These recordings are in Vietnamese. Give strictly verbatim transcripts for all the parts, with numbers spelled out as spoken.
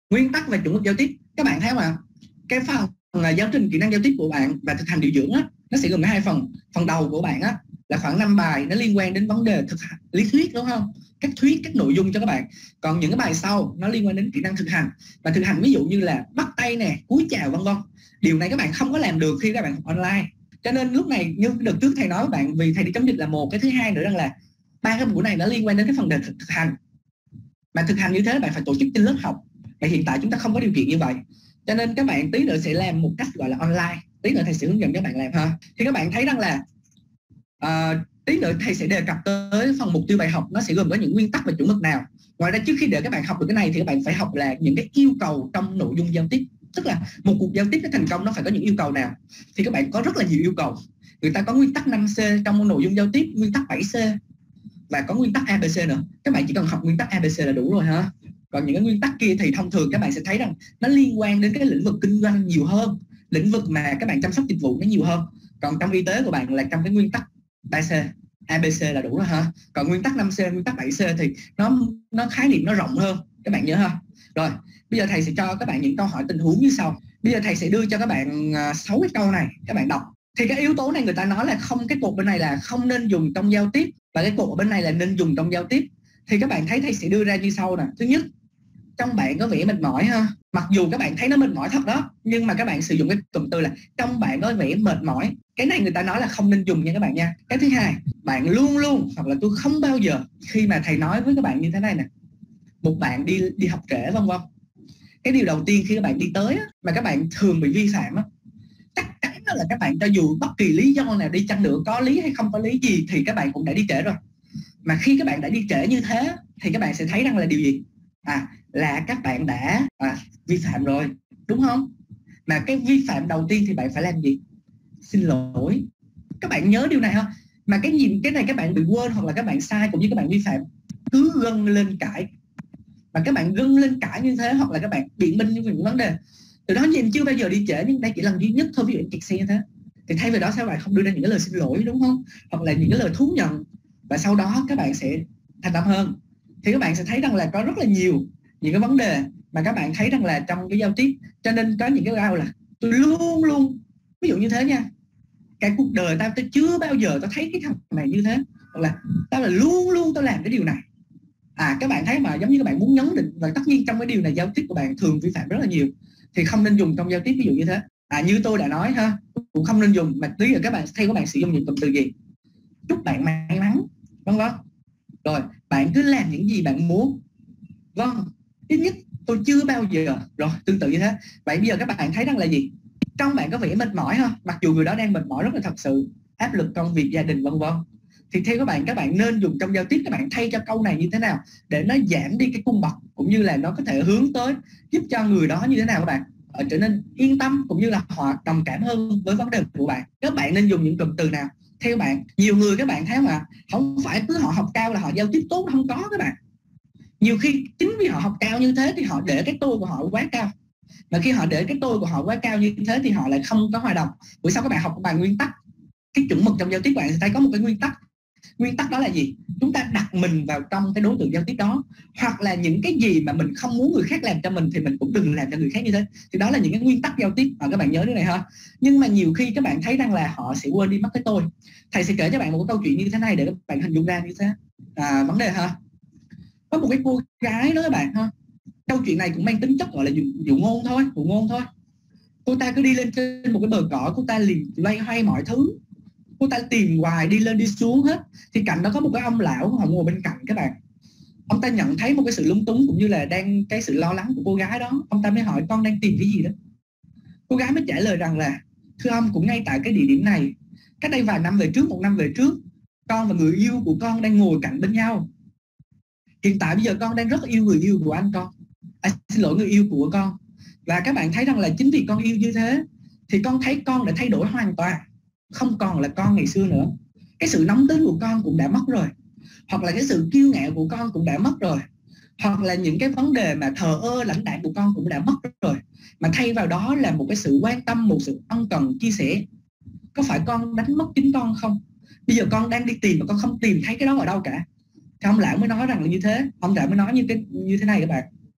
Nguyên tắc và chuẩn mực giao tiếp. Các bạn thấy mà cái phần là giáo trình kỹ năng giao tiếp của bạn và thực hành điều dưỡng á, nó sẽ gồm có hai phần. Phần đầu của bạn á là khoảng năm bài, nó liên quan đến vấn đề thực hành, lý thuyết, đúng không? Các thuyết, các nội dung cho các bạn. Còn những cái bài sau nó liên quan đến kỹ năng thực hành. Và thực hành ví dụ như là bắt tay nè, cúi chào, vân vân. Điều này các bạn không có làm được khi các bạn học online. Cho nên lúc này như đợt trước thầy nói với bạn, vì thầy đi chống dịch là một, cái thứ hai nữa rằng là ba cái buổi này nó liên quan đến cái phần đề thực, thực hành. Mà thực hành như thế bạn phải tổ chức trên lớp học. Và hiện tại chúng ta không có điều kiện như vậy. Cho nên các bạn tí nữa sẽ làm một cách gọi là online. Tí nữa thầy sẽ hướng dẫn các bạn làm ha. Thì các bạn thấy rằng là uh, tí nữa thầy sẽ đề cập tới phần mục tiêu bài học, nó sẽ gồm có những nguyên tắc và chuẩn mực nào. Ngoài ra trước khi để các bạn học được cái này thì các bạn phải học là những cái yêu cầu trong nội dung giao tiếp. Tức là một cuộc giao tiếp nó thành công nó phải có những yêu cầu nào. Thì các bạn có rất là nhiều yêu cầu. Người ta có nguyên tắc năm C trong nội dung giao tiếp, nguyên tắc bảy C và có nguyên tắc a bê xê nữa. Các bạn chỉ cần học nguyên tắc a bê xê là đủ rồi ha. Còn những cái nguyên tắc kia thì thông thường các bạn sẽ thấy rằng nó liên quan đến cái lĩnh vực kinh doanh nhiều hơn, lĩnh vực mà các bạn chăm sóc dịch vụ nó nhiều hơn. Còn trong y tế của bạn là trong cái nguyên tắc ba C, a bê xê là đủ rồi ha. Còn nguyên tắc năm C, nguyên tắc bảy C thì nó nó khái niệm nó rộng hơn, các bạn nhớ ha. Rồi, bây giờ thầy sẽ cho các bạn những câu hỏi tình huống như sau. Bây giờ thầy sẽ đưa cho các bạn sáu cái câu này, các bạn đọc. Thì cái yếu tố này người ta nói là không, cái cột bên này là không nên dùng trong giao tiếp và cái cột ở bên này là nên dùng trong giao tiếp. Thì các bạn thấy thầy sẽ đưa ra như sau nè. Thứ nhất, trong bạn có vẻ mệt mỏi ha. Mặc dù các bạn thấy nó mệt mỏi thật đó, nhưng mà các bạn sử dụng cái cụm từ là trong bạn có vẻ mệt mỏi. Cái này người ta nói là không nên dùng nha các bạn nha. Cái thứ hai, bạn luôn luôn hoặc là tôi không bao giờ, khi mà thầy nói với các bạn như thế này nè, một bạn đi đi học trễ vân vân. Cái điều đầu tiên khi các bạn đi tới á, mà các bạn thường bị vi phạm á, chắc chắn là các bạn cho dù bất kỳ lý do nào đi chăng nữa, có lý hay không có lý gì thì các bạn cũng đã đi trễ rồi. Mà khi các bạn đã đi trễ như thế thì các bạn sẽ thấy rằng là điều gì? À, là các bạn đã à, vi phạm rồi, đúng không? Mà cái vi phạm đầu tiên thì bạn phải làm gì? Xin lỗi. Các bạn nhớ điều này không? Mà cái gì cái này các bạn bị quên hoặc là các bạn sai cũng như các bạn vi phạm, cứ gân lên cãi. Và các bạn gân lên cãi như thế hoặc là các bạn biện minh những vấn đề. Từ đó nhìn chưa bao giờ đi trễ nhưng đây chỉ lần duy nhất thôi, ví dụ kẹt xe như thế. Thì thay vì đó sao bạn không đưa ra những cái lời xin lỗi, đúng không? Hoặc là những cái lời thú nhận. Và sau đó các bạn sẽ thành tâm hơn. Thì các bạn sẽ thấy rằng là có rất là nhiều những cái vấn đề mà các bạn thấy rằng là trong cái giao tiếp. Cho nên có những cái câu là tôi luôn luôn, ví dụ như thế nha, cái cuộc đời tao tôi chưa bao giờ tao thấy cái thằng này như thế, hoặc là tao là luôn luôn tao làm cái điều này. À, các bạn thấy mà giống như các bạn muốn nhấn định, và tất nhiên trong cái điều này giao tiếp của bạn thường vi phạm rất là nhiều thì không nên dùng trong giao tiếp ví dụ như thế. À, như tôi đã nói ha, cũng không nên dùng. Mà tí giờ các bạn theo các bạn sử dụng những cụm từ gì? Chúc bạn may mắn, vân vân. Rồi bạn cứ làm những gì bạn muốn. Vâng, ít nhất tôi chưa bao giờ. Rồi tương tự như thế. Vậy bây giờ các bạn thấy rằng là gì? Trong bạn có vẻ mệt mỏi ha, mặc dù người đó đang mệt mỏi rất là thật sự, áp lực công việc, gia đình, vân vân. Thì theo các bạn, các bạn nên dùng trong giao tiếp, các bạn thay cho câu này như thế nào để nó giảm đi cái cung bậc, cũng như là nó có thể hướng tới giúp cho người đó như thế nào các bạn ở trở nên yên tâm, cũng như là họ đồng cảm hơn với vấn đề của bạn. Các bạn nên dùng những cụm từ nào? Theo bạn, nhiều người các bạn thấy mà không phải cứ họ học cao là họ giao tiếp tốt, không có các bạn. Nhiều khi chính vì họ học cao như thế thì họ để cái tôi của họ quá cao. Mà khi họ để cái tôi của họ quá cao như thế thì họ lại không có hòa đồng. Buổi sau các bạn học một bài nguyên tắc, cái chuẩn mực trong giao tiếp, bạn sẽ thấy có một cái nguyên tắc. Nguyên tắc đó là gì? Chúng ta đặt mình vào trong cái đối tượng giao tiếp đó. Hoặc là những cái gì mà mình không muốn người khác làm cho mình thì mình cũng đừng làm cho người khác như thế. Thì đó là những cái nguyên tắc giao tiếp. À, các bạn nhớ cái này ha. Nhưng mà nhiều khi các bạn thấy rằng là họ sẽ quên đi mất cái tôi. Thầy sẽ kể cho bạn một cái câu chuyện như thế này để các bạn hình dung ra như thế. À, vấn đề ha. Có một cái cô gái đó các bạn ha. Câu chuyện này cũng mang tính chất gọi là dụ, dụ ngôn thôi, dụ ngôn thôi. Cô ta cứ đi lên trên một cái bờ cỏ, cô ta liền loay hoay mọi thứ. Cô ta tìm hoài, đi lên đi xuống hết. Thì cạnh đó có một cái ông lão, họ ngồi bên cạnh các bạn. Ông ta nhận thấy một cái sự lúng túng cũng như là đang cái sự lo lắng của cô gái đó. Ông ta mới hỏi con đang tìm cái gì đó. Cô gái mới trả lời rằng là thưa ông, cũng ngay tại cái địa điểm này, cách đây vài năm về trước, một năm về trước, con và người yêu của con đang ngồi cạnh bên nhau. Hiện tại bây giờ con đang rất yêu người yêu của anh con, à, xin lỗi, người yêu của con. Và các bạn thấy rằng là chính vì con yêu như thế thì con thấy con đã thay đổi hoàn toàn, không còn là con ngày xưa nữa. Cái sự nóng tính của con cũng đã mất rồi, hoặc là cái sự kiêu ngạo của con cũng đã mất rồi, hoặc là những cái vấn đề mà thờ ơ lãnh đạm của con cũng đã mất rồi, mà thay vào đó là một cái sự quan tâm, một sự ân cần, chia sẻ. Có phải con đánh mất chính con không? Bây giờ con đang đi tìm mà con không tìm thấy cái đó ở đâu cả. Thì ông lão mới nói rằng là như thế. Ông lão mới nói như, cái, như thế này các bạn.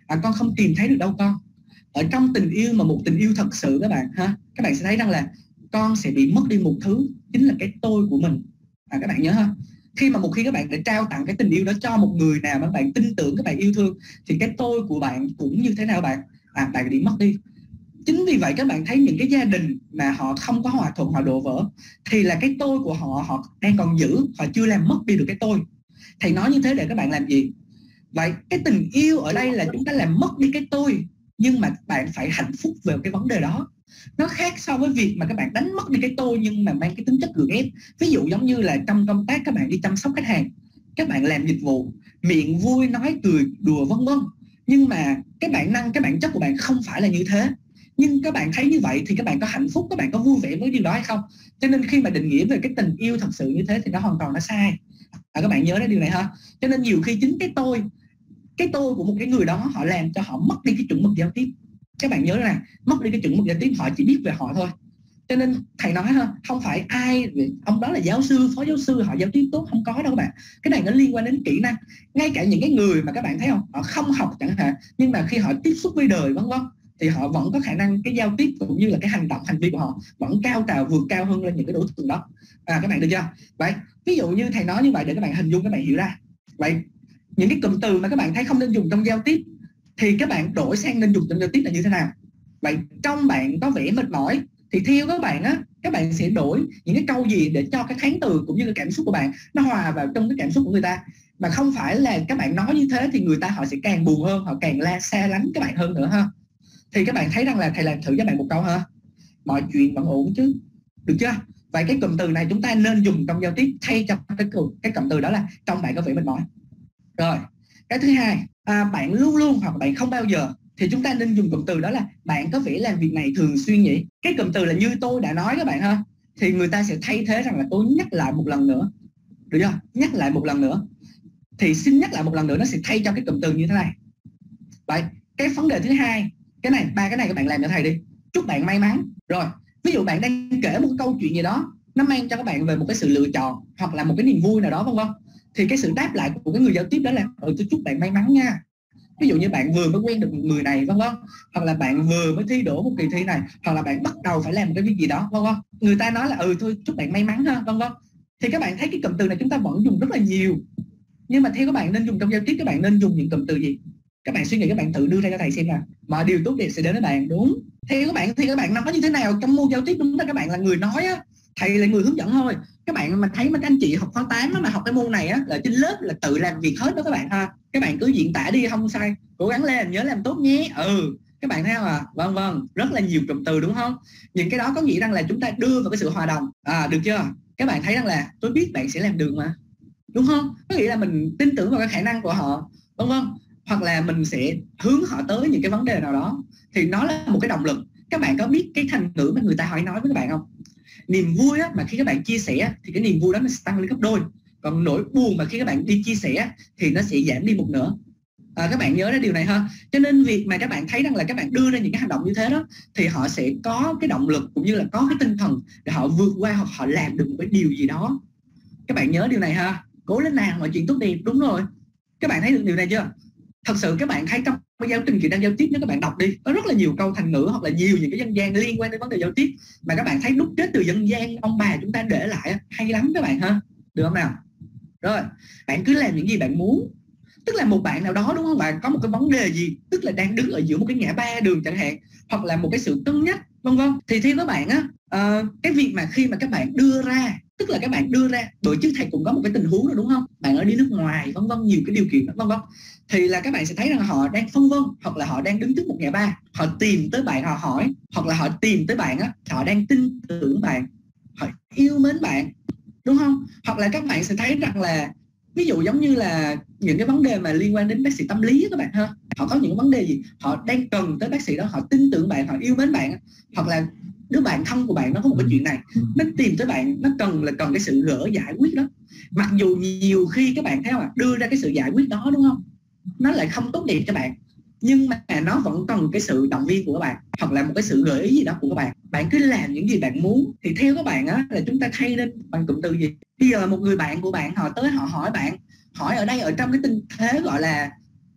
à, con không tìm thấy được đâu con. Ở trong tình yêu mà một tình yêu thật sự các bạn ha, các bạn sẽ thấy rằng là con sẽ bị mất đi một thứ, chính là cái tôi của mình. À, các bạn nhớ ha, khi mà một khi các bạn đã trao tặng cái tình yêu đó cho một người nào mà các bạn tin tưởng, các bạn yêu thương, thì cái tôi của bạn cũng như thế nào bạn? À, bạn bị mất đi. Chính vì vậy các bạn thấy những cái gia đình mà họ không có hòa thuận, họ đổ vỡ, thì là cái tôi của họ họ đang còn giữ, họ chưa làm mất đi được cái tôi. Thầy nói như thế để các bạn làm gì? Vậy cái tình yêu ở đây là chúng ta làm mất đi cái tôi, nhưng mà bạn phải hạnh phúc về cái vấn đề đó. Nó khác so với việc mà các bạn đánh mất đi cái tôi nhưng mà mang cái tính chất gượng ép. Ví dụ giống như là trong công tác các bạn đi chăm sóc khách hàng, các bạn làm dịch vụ, miệng vui nói cười đùa vân vân, nhưng mà cái bản năng, cái bản chất của bạn không phải là như thế. Nhưng các bạn thấy như vậy thì các bạn có hạnh phúc, các bạn có vui vẻ với điều đó hay không? Cho nên khi mà định nghĩa về cái tình yêu thật sự như thế thì nó hoàn toàn nó sai. À, các bạn nhớ đến điều này ha. Cho nên nhiều khi chính cái tôi, cái tôi của một cái người đó họ làm cho họ mất đi cái chuẩn mực giao tiếp. Các bạn nhớ là mất đi cái chuẩn mực giao tiếp, họ chỉ biết về họ thôi. Cho nên thầy nói ha, không phải ai ông đó là giáo sư, phó giáo sư họ giao tiếp tốt, không có đâu các bạn. Cái này nó liên quan đến kỹ năng. Ngay cả những cái người mà các bạn thấy không, họ không học chẳng hạn, nhưng mà khi họ tiếp xúc với đời vân vân thì họ vẫn có khả năng cái giao tiếp cũng như là cái hành động, hành vi của họ vẫn cao trào, vượt cao hơn lên những cái đối tượng đó. À, các bạn được chưa? Vậy ví dụ như thầy nói như vậy để các bạn hình dung, các bạn hiểu ra. Vậy những cái cụm từ mà các bạn thấy không nên dùng trong giao tiếp thì các bạn đổi sang nên dùng trong giao tiếp là như thế nào? Vậy trong bạn có vẻ mệt mỏi thì theo các bạn á, các bạn sẽ đổi những cái câu gì để cho cái kháng từ cũng như cái cảm xúc của bạn nó hòa vào trong cái cảm xúc của người ta, mà không phải là các bạn nói như thế thì người ta họ sẽ càng buồn hơn, họ càng la xa lánh các bạn hơn nữa ha. Thì các bạn thấy rằng là thầy làm thử cho bạn một câu ha, mọi chuyện vẫn ổn chứ, được chưa? Vậy cái cụm từ này chúng ta nên dùng trong giao tiếp thay cho cái cụm cái cụm từ đó là trong bạn có vẻ mệt mỏi. Rồi cái thứ hai, à, bạn luôn luôn hoặc bạn không bao giờ, thì chúng ta nên dùng cụm từ đó là bạn có vẻ làm việc này thường xuyên nhỉ. Cái cụm từ là như tôi đã nói các bạn ha, thì người ta sẽ thay thế rằng là tôi nhắc lại một lần nữa, được chưa? Nhắc lại một lần nữa, thì xin nhắc lại một lần nữa nó sẽ thay cho cái cụm từ như thế này. Vậy cái vấn đề thứ hai, cái này ba cái này các bạn làm cho thầy đi. Chúc bạn may mắn. Rồi ví dụ bạn đang kể một câu chuyện gì đó nó mang cho các bạn về một cái sự lựa chọn hoặc là một cái niềm vui nào đó vân vân, thì cái sự đáp lại của cái người giao tiếp đó là ừ, tôi chúc bạn may mắn nha. Ví dụ như bạn vừa mới quen được một người này vân vân, hoặc là bạn vừa mới thi đỗ một kỳ thi này, hoặc là bạn bắt đầu phải làm một cái việc gì đó vân vân, người ta nói là ừ thôi chúc bạn may mắn ha vân vân, thì các bạn thấy cái cụm từ này chúng ta vẫn dùng rất là nhiều. Nhưng mà theo các bạn nên dùng trong giao tiếp, các bạn nên dùng những cụm từ gì? Các bạn suy nghĩ, các bạn thử đưa ra cho thầy xem nào. Mọi điều tốt đẹp sẽ đến với bạn, đúng. Theo các bạn thì các bạn nói như thế nào trong môn giao tiếp, đúng là các bạn là người nói á, thầy là người hướng dẫn thôi. Các bạn mà thấy mấy anh chị học khóa tám mà học cái môn này á là trên lớp là tự làm việc hết đó các bạn ha. Các bạn cứ diễn tả đi, không sai, cố gắng lên, nhớ làm tốt nhé. Ừ, các bạn thấy không à? Vâng vâng, rất là nhiều cụm từ đúng không? Những cái đó có nghĩa rằng là chúng ta đưa vào cái sự hòa đồng. À, được chưa? Các bạn thấy rằng là tôi biết bạn sẽ làm được mà, đúng không? Có nghĩa là mình tin tưởng vào cái khả năng của họ, vân vân, hoặc là mình sẽ hướng họ tới những cái vấn đề nào đó, thì nó là một cái động lực. Các bạn có biết cái thành ngữ mà người ta hỏi nói với các bạn không? Niềm vui á, mà khi các bạn chia sẻ thì cái niềm vui đó nó sẽ tăng lên gấp đôi, còn nỗi buồn mà khi các bạn đi chia sẻ thì nó sẽ giảm đi một nửa. À, các bạn nhớ đến điều này ha. Cho nên việc mà các bạn thấy rằng là các bạn đưa ra những cái hành động như thế đó, thì họ sẽ có cái động lực cũng như là có cái tinh thần để họ vượt qua hoặc họ làm được một cái điều gì đó. Các bạn nhớ điều này ha. Cố lên nào, mọi chuyện tốt đẹp. Đúng rồi, các bạn thấy được điều này chưa? Thật sự các bạn thấy trong cái giáo trình kỹ năng giao tiếp, nếu các bạn đọc đi, có rất là nhiều câu thành ngữ hoặc là nhiều những cái dân gian liên quan đến vấn đề giao tiếp mà các bạn thấy đúc kết từ dân gian ông bà chúng ta để lại, hay lắm các bạn ha. Được không nào? Rồi, bạn cứ làm những gì bạn muốn. Tức là một bạn nào đó, đúng không bạn, có một cái vấn đề gì, tức là đang đứng ở giữa một cái ngã ba đường chẳng hạn, hoặc là một cái sự cân nhắc vân vân, thì theo các bạn á, uh, cái việc mà khi mà các bạn đưa ra, tức là các bạn đưa ra, bởi chứ thầy cũng có một cái tình huống rồi đúng không, bạn ở đi nước ngoài vân vân, nhiều cái điều kiện vân vân, thì là các bạn sẽ thấy rằng họ đang phân vân, hoặc là họ đang đứng trước một ngã ba, họ tìm tới bạn, họ hỏi, hoặc là họ tìm tới bạn á, họ đang tin tưởng bạn, họ yêu mến bạn, đúng không? Hoặc là các bạn sẽ thấy rằng là ví dụ giống như là những cái vấn đề mà liên quan đến bác sĩ tâm lý các bạn ha, họ có những vấn đề gì họ đang cần tới bác sĩ đó, họ tin tưởng bạn, họ yêu mến bạn, hoặc là đứa bạn thân của bạn nó có một cái chuyện này, nó tìm tới bạn, nó cần là cần cái sự gỡ giải quyết đó. Mặc dù nhiều khi các bạn thấy không ạ, đưa ra cái sự giải quyết đó đúng không, nó lại không tốt đẹp cho bạn, nhưng mà nó vẫn cần cái sự động viên của các bạn, hoặc là một cái sự gợi ý gì đó của các bạn. Bạn cứ làm những gì bạn muốn, thì theo các bạn á, là chúng ta thay nên bằng cụm từ gì? Bây giờ một người bạn của bạn họ tới họ hỏi bạn, hỏi ở đây ở trong cái tình thế gọi là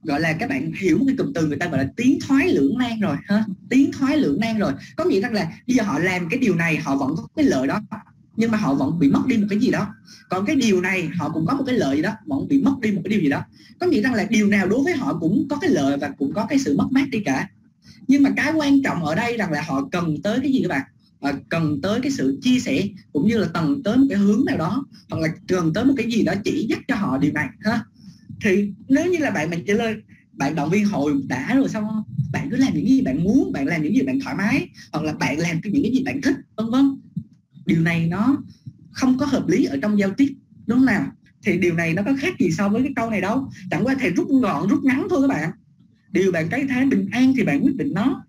gọi là các bạn hiểu một cái cụm từ người ta gọi là tiến thoái lưỡng nan rồi ha, tiến thoái lưỡng nan rồi, có nghĩa rằng là bây giờ họ làm cái điều này họ vẫn có cái lợi đó, nhưng mà họ vẫn bị mất đi một cái gì đó, còn cái điều này họ cũng có một cái lợi gì đó, vẫn bị mất đi một cái điều gì đó, có nghĩa rằng là điều nào đối với họ cũng có cái lợi và cũng có cái sự mất mát đi cả. Nhưng mà cái quan trọng ở đây rằng là họ cần tới cái gì các bạn, à, cần tới cái sự chia sẻ, cũng như là cần tới một cái hướng nào đó, hoặc là cần tới một cái gì đó chỉ dắt cho họ điều này ha. Thì nếu như là bạn mình trả lời bạn động viên hồi đã rồi xong không, bạn cứ làm những gì bạn muốn, bạn làm những gì bạn thoải mái, hoặc là bạn làm những cái gì bạn thích, vân vân, điều này nó không có hợp lý ở trong giao tiếp, đúng không nào? Thì điều này nó có khác gì so với cái câu này đâu, chẳng qua thầy rút gọn rút ngắn thôi các bạn. Điều bạn cái thấy bình an thì bạn quyết định nó.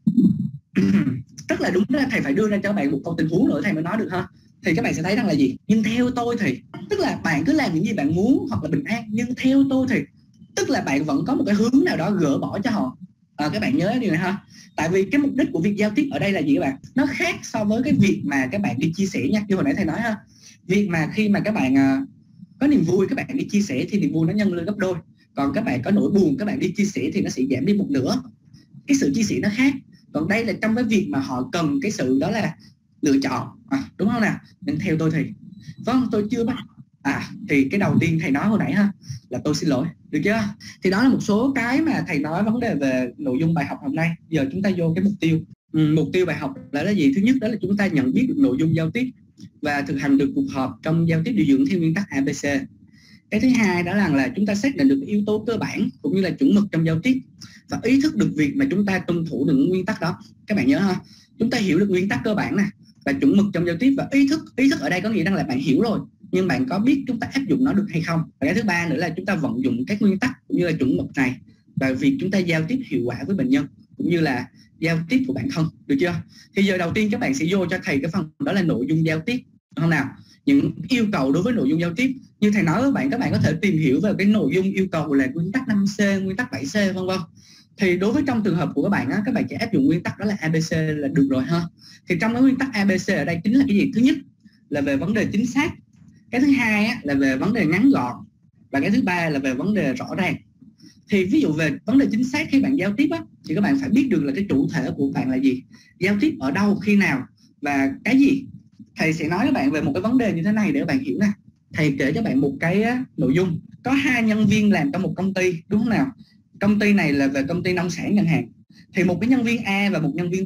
Rất là đúng là thầy phải đưa ra cho bạn một câu tình huống nữa thầy mới nói được ha. Thì các bạn sẽ thấy rằng là gì, nhưng theo tôi thì tức là bạn cứ làm những gì bạn muốn hoặc là bình an, nhưng theo tôi thì tức là bạn vẫn có một cái hướng nào đó gỡ bỏ cho họ. À, các bạn nhớ điều này ha. Tại vì cái mục đích của việc giao tiếp ở đây là gì các bạn, nó khác so với cái việc mà các bạn đi chia sẻ nha, như hồi nãy thầy nói ha. Việc mà khi mà các bạn uh, có niềm vui các bạn đi chia sẻ thì niềm vui nó nhân lên gấp đôi, còn các bạn có nỗi buồn các bạn đi chia sẻ thì nó sẽ giảm đi một nửa. Cái sự chia sẻ nó khác. Còn đây là trong cái việc mà họ cần cái sự đó là lựa chọn, à, đúng không nào? Nên theo tôi thì vâng, tôi chưa bắt à thì cái đầu tiên thầy nói hồi nãy ha là tôi xin lỗi, được chưa? Thì đó là một số cái mà thầy nói vấn đề về nội dung bài học hôm nay. Giờ chúng ta vô cái mục tiêu. Ừ, mục tiêu bài học là cái gì? Thứ nhất đó là chúng ta nhận biết được nội dung giao tiếp và thực hành được cuộc họp trong giao tiếp điều dưỡng theo nguyên tắc a bê xê. Cái thứ hai đó là, là chúng ta xác định được yếu tố cơ bản cũng như là chuẩn mực trong giao tiếp và ý thức được việc mà chúng ta tuân thủ được nguyên tắc đó. Các bạn nhớ ha, chúng ta hiểu được nguyên tắc cơ bản nè và chuẩn mực trong giao tiếp, và ý thức ý thức ở đây có nghĩa rằng là bạn hiểu rồi nhưng bạn có biết chúng ta áp dụng nó được hay không. Và cái thứ ba nữa là chúng ta vận dụng các nguyên tắc cũng như là chuẩn mực này và việc chúng ta giao tiếp hiệu quả với bệnh nhân cũng như là giao tiếp của bản thân, được chưa? Thì giờ đầu tiên các bạn sẽ vô cho thầy cái phần đó là nội dung giao tiếp, không nào? Những yêu cầu đối với nội dung giao tiếp như thầy nói với bạn, các bạn có thể tìm hiểu về cái nội dung yêu cầu là nguyên tắc năm xê, nguyên tắc bảy xê, vân vân. Thì đối với trong trường hợp của các bạn á, các bạn chỉ áp dụng nguyên tắc đó là a bê xê là được rồi ha. Thì trong cái nguyên tắc a bê xê ở đây chính là cái gì? Thứ nhất là về vấn đề chính xác, cái thứ hai á, là về vấn đề ngắn gọn, và cái thứ ba là về vấn đề rõ ràng. Thì ví dụ về vấn đề chính xác, khi bạn giao tiếp á, thì các bạn phải biết được là cái chủ thể của bạn là gì, giao tiếp ở đâu, khi nào và cái gì. Thầy sẽ nói với bạn về một cái vấn đề như thế này để các bạn hiểu nè. Thầy kể cho bạn một cái nội dung. Có hai nhân viên làm trong một công ty, đúng không nào? Công ty này là về công ty nông sản ngân hàng. Thì một cái nhân viên A và một nhân viên B.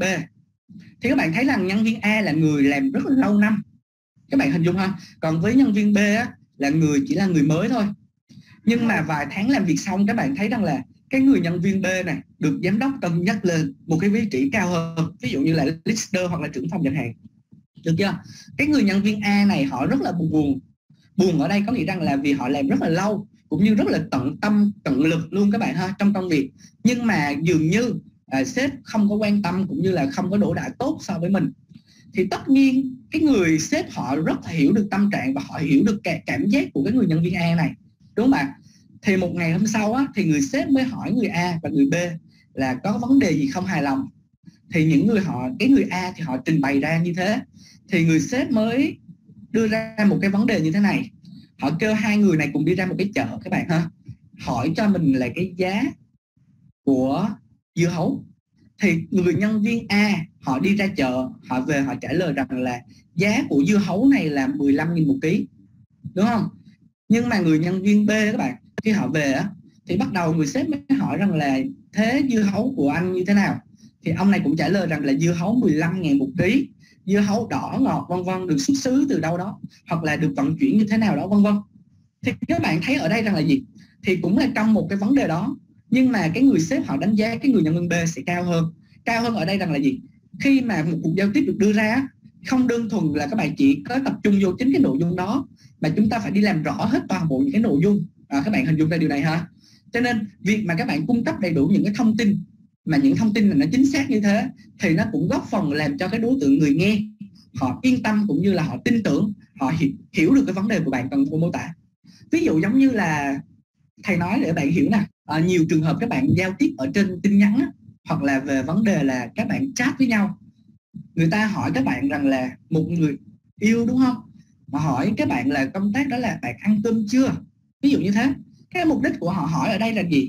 Thì các bạn thấy rằng nhân viên A là người làm rất là lâu năm, các bạn hình dung ha. Còn với nhân viên B á, là người chỉ là người mới thôi. Nhưng mà vài tháng làm việc xong, các bạn thấy rằng là cái người nhân viên B này được giám đốc cân nhắc lên một cái vị trí cao hơn, ví dụ như là leader hoặc là trưởng phòng chẳng hạn, được chưa? Cái người nhân viên A này họ rất là buồn. Buồn ở đây có nghĩa rằng là vì họ làm rất là lâu cũng như rất là tận tâm tận lực luôn các bạn ha trong công việc, nhưng mà dường như à, sếp không có quan tâm cũng như là không có đổ đả tốt so với mình. Thì tất nhiên cái người sếp họ rất là hiểu được tâm trạng và họ hiểu được cả cảm giác của cái người nhân viên A này, đúng không bạn? Thì một ngày hôm sau á, thì người sếp mới hỏi người A và người B là có vấn đề gì không hài lòng. Thì những người họ cái người A thì họ trình bày ra như thế, thì người sếp mới đưa ra một cái vấn đề như thế này. Họ kêu hai người này cùng đi ra một cái chợ các bạn ha, hỏi cho mình là cái giá của dưa hấu. Thì người nhân viên A họ đi ra chợ, họ về họ trả lời rằng là giá của dưa hấu này là mười lăm nghìn một ký, đúng không? Nhưng mà người nhân viên B các bạn, khi họ về á, thì bắt đầu người sếp mới hỏi rằng là thế dưa hấu của anh như thế nào? Thì ông này cũng trả lời rằng là dưa hấu mười lăm nghìn một ký, dưa hấu đỏ ngọt vân vân, được xuất xứ từ đâu đó hoặc là được vận chuyển như thế nào đó vân vân. Thì các bạn thấy ở đây rằng là gì? Thì cũng là trong một cái vấn đề đó, nhưng mà cái người sếp họ đánh giá cái người nhân viên B sẽ cao hơn. Cao hơn ở đây rằng là gì? Khi mà một cuộc giao tiếp được đưa ra, không đơn thuần là các bạn chỉ có tập trung vô chính cái nội dung đó, mà chúng ta phải đi làm rõ hết toàn bộ những cái nội dung. À, các bạn hình dung ra điều này ha. Cho nên việc mà các bạn cung cấp đầy đủ những cái thông tin, mà những thông tin này nó chính xác như thế, thì nó cũng góp phần làm cho cái đối tượng người nghe họ yên tâm cũng như là họ tin tưởng, họ hiểu được cái vấn đề của bạn cần mô tả. Ví dụ giống như là thầy nói để bạn hiểu nè, à, nhiều trường hợp các bạn giao tiếp ở trên tin nhắn á, hoặc là về vấn đề là các bạn chat với nhau, người ta hỏi các bạn rằng là một người yêu đúng không, mà hỏi các bạn là công tác đó là bạn ăn cơm chưa, ví dụ như thế. Cái mục đích của họ hỏi ở đây là gì?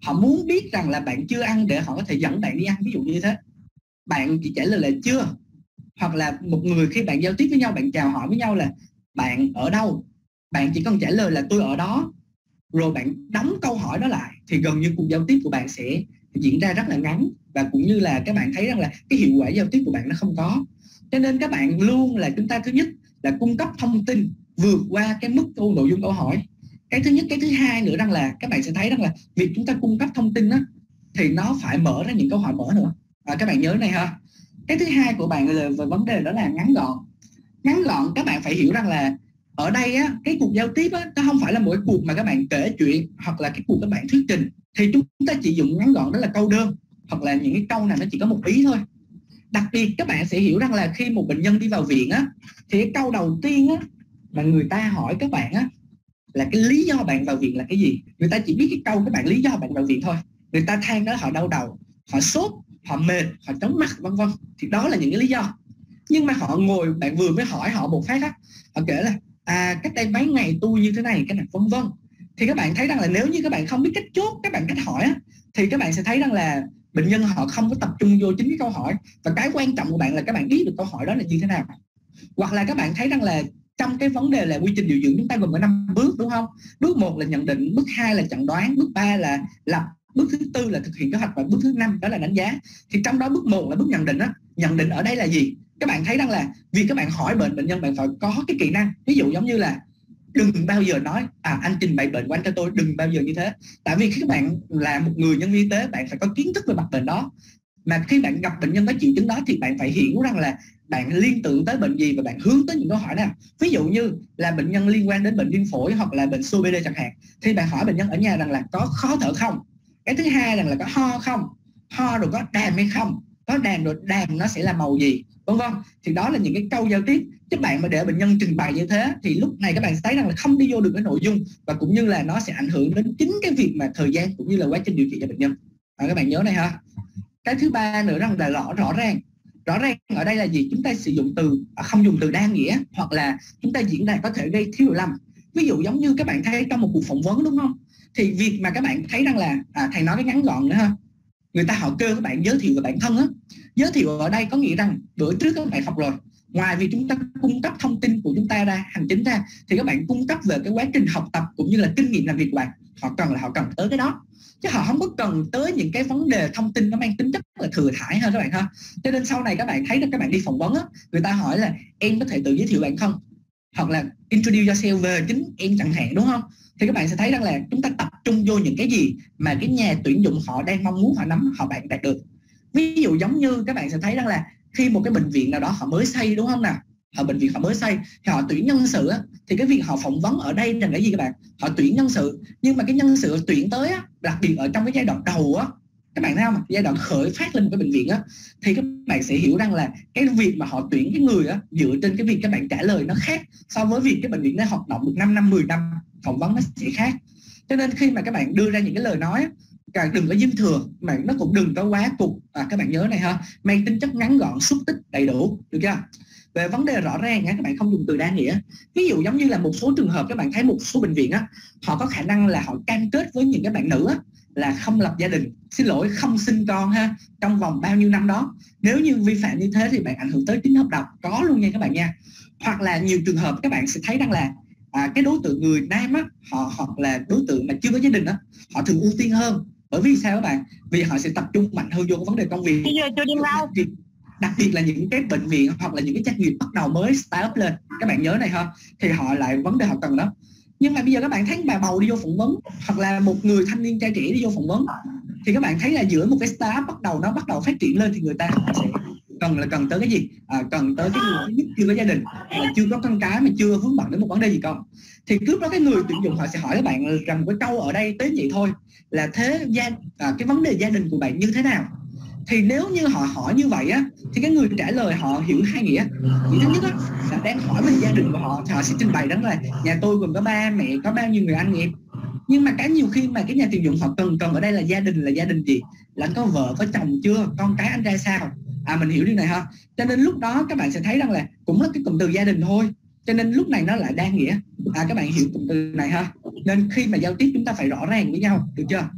Họ muốn biết rằng là bạn chưa ăn để họ có thể dẫn bạn đi ăn, ví dụ như thế. Bạn chỉ trả lời là chưa. Hoặc là một người khi bạn giao tiếp với nhau, bạn chào hỏi với nhau là bạn ở đâu, bạn chỉ cần trả lời là tôi ở đó, rồi bạn đóng câu hỏi đó lại, thì gần như cuộc giao tiếp của bạn sẽ diễn ra rất là ngắn, và cũng như là các bạn thấy rằng là cái hiệu quả giao tiếp của bạn nó không có. Cho nên các bạn luôn là chúng ta thứ nhất là cung cấp thông tin vượt qua cái mức câu nội dung câu hỏi. Cái thứ nhất. Cái thứ hai nữa rằng là các bạn sẽ thấy rằng là việc chúng ta cung cấp thông tin đó, thì nó phải mở ra những câu hỏi mở nữa. À, các bạn nhớ này ha. Cái thứ hai của bạn là về vấn đề đó là ngắn gọn. Ngắn gọn các bạn phải hiểu rằng là ở đây á, cái cuộc giao tiếp á, nó không phải là mỗi cuộc mà các bạn kể chuyện hoặc là cái cuộc các bạn thuyết trình. Thì chúng ta chỉ dùng ngắn gọn đó là câu đơn, hoặc là những cái câu nào nó chỉ có một ý thôi. Đặc biệt các bạn sẽ hiểu rằng là khi một bệnh nhân đi vào viện á, thì cái câu đầu tiên á, mà người ta hỏi các bạn á, là cái lý do bạn vào viện là cái gì. Người ta chỉ biết cái câu các bạn lý do bạn vào viện thôi. Người ta than đó họ đau đầu, họ sốt, họ mệt, họ chóng mặt, vân vân. Thì đó là những cái lý do. Nhưng mà họ ngồi, bạn vừa mới hỏi họ một phát á, họ kể là à cách đây mấy ngày tôi như thế này, cái này vân vân. Thì các bạn thấy rằng là nếu như các bạn không biết cách chốt các bạn cách hỏi á, thì các bạn sẽ thấy rằng là bệnh nhân họ không có tập trung vô chính cái câu hỏi. Và cái quan trọng của bạn là các bạn biết được câu hỏi đó là như thế nào. Hoặc là các bạn thấy rằng là trong cái vấn đề là quy trình điều dưỡng chúng ta gồm có năm bước, đúng không? Bước một là nhận định, bước hai là chẩn đoán, bước ba là lập, bước thứ tư là thực hiện kế hoạch, và bước thứ năm đó là đánh giá. Thì trong đó bước một là bước nhận định á. Nhận định ở đây là gì? Các bạn thấy rằng là việc các bạn hỏi bệnh bệnh nhân, bạn phải có cái kỹ năng. Ví dụ giống như là đừng bao giờ nói à anh trình bày bệnh của anh cho tôi, đừng bao giờ như thế. Tại vì khi các bạn là một người nhân viên y tế, bạn phải có kiến thức về mặt bệnh đó. Mà khi bạn gặp bệnh nhân có triệu chứng đó thì bạn phải hiểu rằng là bạn liên tưởng tới bệnh gì và bạn hướng tới những câu hỏi nào. Ví dụ như là bệnh nhân liên quan đến bệnh viêm phổi hoặc là bệnh xê ô pê đê chẳng hạn, thì bạn hỏi bệnh nhân ở nhà rằng là có khó thở không. Cái thứ hai rằng là có ho không, ho rồi có đàm hay không, có đàm rồi đàm nó sẽ là màu gì, vân vân. Thì đó là những cái câu giao tiếp. Các bạn mà để bệnh nhân trình bày như thế thì lúc này các bạn thấy rằng là không đi vô được cái nội dung, và cũng như là nó sẽ ảnh hưởng đến chính cái việc mà thời gian cũng như là quá trình điều trị cho bệnh nhân. À, các bạn nhớ này ha. Cái thứ ba nữa rằng là rõ rõ ràng. Rõ ràng ở đây là gì? Chúng ta sử dụng từ không dùng từ đa nghĩa, hoặc là chúng ta diễn đạt có thể gây thiếu hiểu lầm. Ví dụ giống như các bạn thấy trong một cuộc phỏng vấn, đúng không? Thì việc mà các bạn thấy rằng là à, thầy nói cái ngắn gọn nữa ha, người ta họ kêu các bạn giới thiệu về bản thân á. Giới thiệu ở đây có nghĩa rằng bữa trước các bạn học rồi, ngoài việc chúng ta cung cấp thông tin của chúng ta ra, hành chính ra, thì các bạn cung cấp về cái quá trình học tập cũng như là kinh nghiệm làm việc của bạn. Họ cần là họ cần tới cái đó, chứ họ không có cần tới những cái vấn đề thông tin nó mang tính chất là thừa thãi hơn các bạn ha. Cho nên sau này các bạn thấy là các bạn đi phỏng vấn á, người ta hỏi là em có thể tự giới thiệu bản thân, hoặc là introduce yourself về chính em chẳng hạn, đúng không? Thì các bạn sẽ thấy rằng là chúng ta tập trung vô những cái gì mà cái nhà tuyển dụng họ đang mong muốn họ nắm, họ bạn đạt được. Ví dụ giống như các bạn sẽ thấy rằng là khi một cái bệnh viện nào đó họ mới xây, đúng không nào? Họ bệnh viện họ mới xây thì họ tuyển nhân sự á, thì cái việc họ phỏng vấn ở đây là cái gì các bạn? Họ tuyển nhân sự, nhưng mà cái nhân sự tuyển tới á, đặc biệt ở trong cái giai đoạn đầu á, các bạn thấy không? Giai đoạn khởi phát lên một cái bệnh viện á, thì các bạn sẽ hiểu rằng là cái việc mà họ tuyển cái người á, dựa trên cái việc các bạn trả lời nó khác so với việc cái bệnh viện nó hoạt động được năm năm, mười năm, phỏng vấn nó sẽ khác. Cho nên khi mà các bạn đưa ra những cái lời nói á, đừng có dư thừa, mà nó cũng đừng có quá cục. À, các bạn nhớ này ha, mang tính chất ngắn gọn, xúc tích, đầy đủ, được chưa? Về vấn đề rõ ràng á, các bạn không dùng từ đa nghĩa. Ví dụ giống như là một số trường hợp các bạn thấy một số bệnh viện á, họ có khả năng là họ cam kết với những cái bạn nữ á, là không lập gia đình, xin lỗi không sinh con ha, trong vòng bao nhiêu năm đó. Nếu như vi phạm như thế thì bạn ảnh hưởng tới tính hợp đồng, có luôn nha các bạn nha. Hoặc là nhiều trường hợp các bạn sẽ thấy rằng là à, cái đối tượng người nam á, họ hoặc là đối tượng mà chưa có gia đình á, họ thường ưu tiên hơn. Bởi vì sao các bạn? Vì họ sẽ tập trung mạnh hơn vô cái vấn đề công việc. Bây giờ chưa đi đâu. Đặc biệt là những cái bệnh viện hoặc là những cái doanh nghiệp bắt đầu mới start up lên, các bạn nhớ này ha, thì họ lại vấn đề họ cần đó. Nhưng mà bây giờ các bạn thấy bà bầu đi vô phỏng vấn, hoặc là một người thanh niên trai trẻ đi vô phỏng vấn, thì các bạn thấy là giữa một cái startup bắt đầu nó bắt đầu phát triển lên, thì người ta sẽ cần là cần tới cái gì? À, cần tới cái người thứ nhất chưa có gia đình, là chưa có con cái, mà chưa vướng bận đến một vấn đề gì con. Thì lúc đó cái người tuyển dụng họ sẽ hỏi các bạn rằng cái câu ở đây tới vậy thôi, là thế gia à, cái vấn đề gia đình của bạn như thế nào? Thì nếu như họ hỏi như vậy á, thì cái người trả lời họ hiểu hai nghĩa. Nghĩa thứ nhất á, là đang hỏi về gia đình của họ, thì họ sẽ trình bày đó là nhà tôi gồm có ba mẹ, có bao nhiêu người anh em. Nhưng mà cái nhiều khi mà cái nhà tuyển dụng họ cần cần ở đây là gia đình là gia đình gì? Là anh có vợ, có chồng chưa? Con cái anh ra sao? À, mình hiểu điều này ha. Cho nên lúc đó các bạn sẽ thấy rằng là cũng là cái cụm từ gia đình thôi. Cho nên lúc này nó lại đa nghĩa. À, các bạn hiểu cụm từ này ha. Nên khi mà giao tiếp chúng ta phải rõ ràng với nhau, được chưa?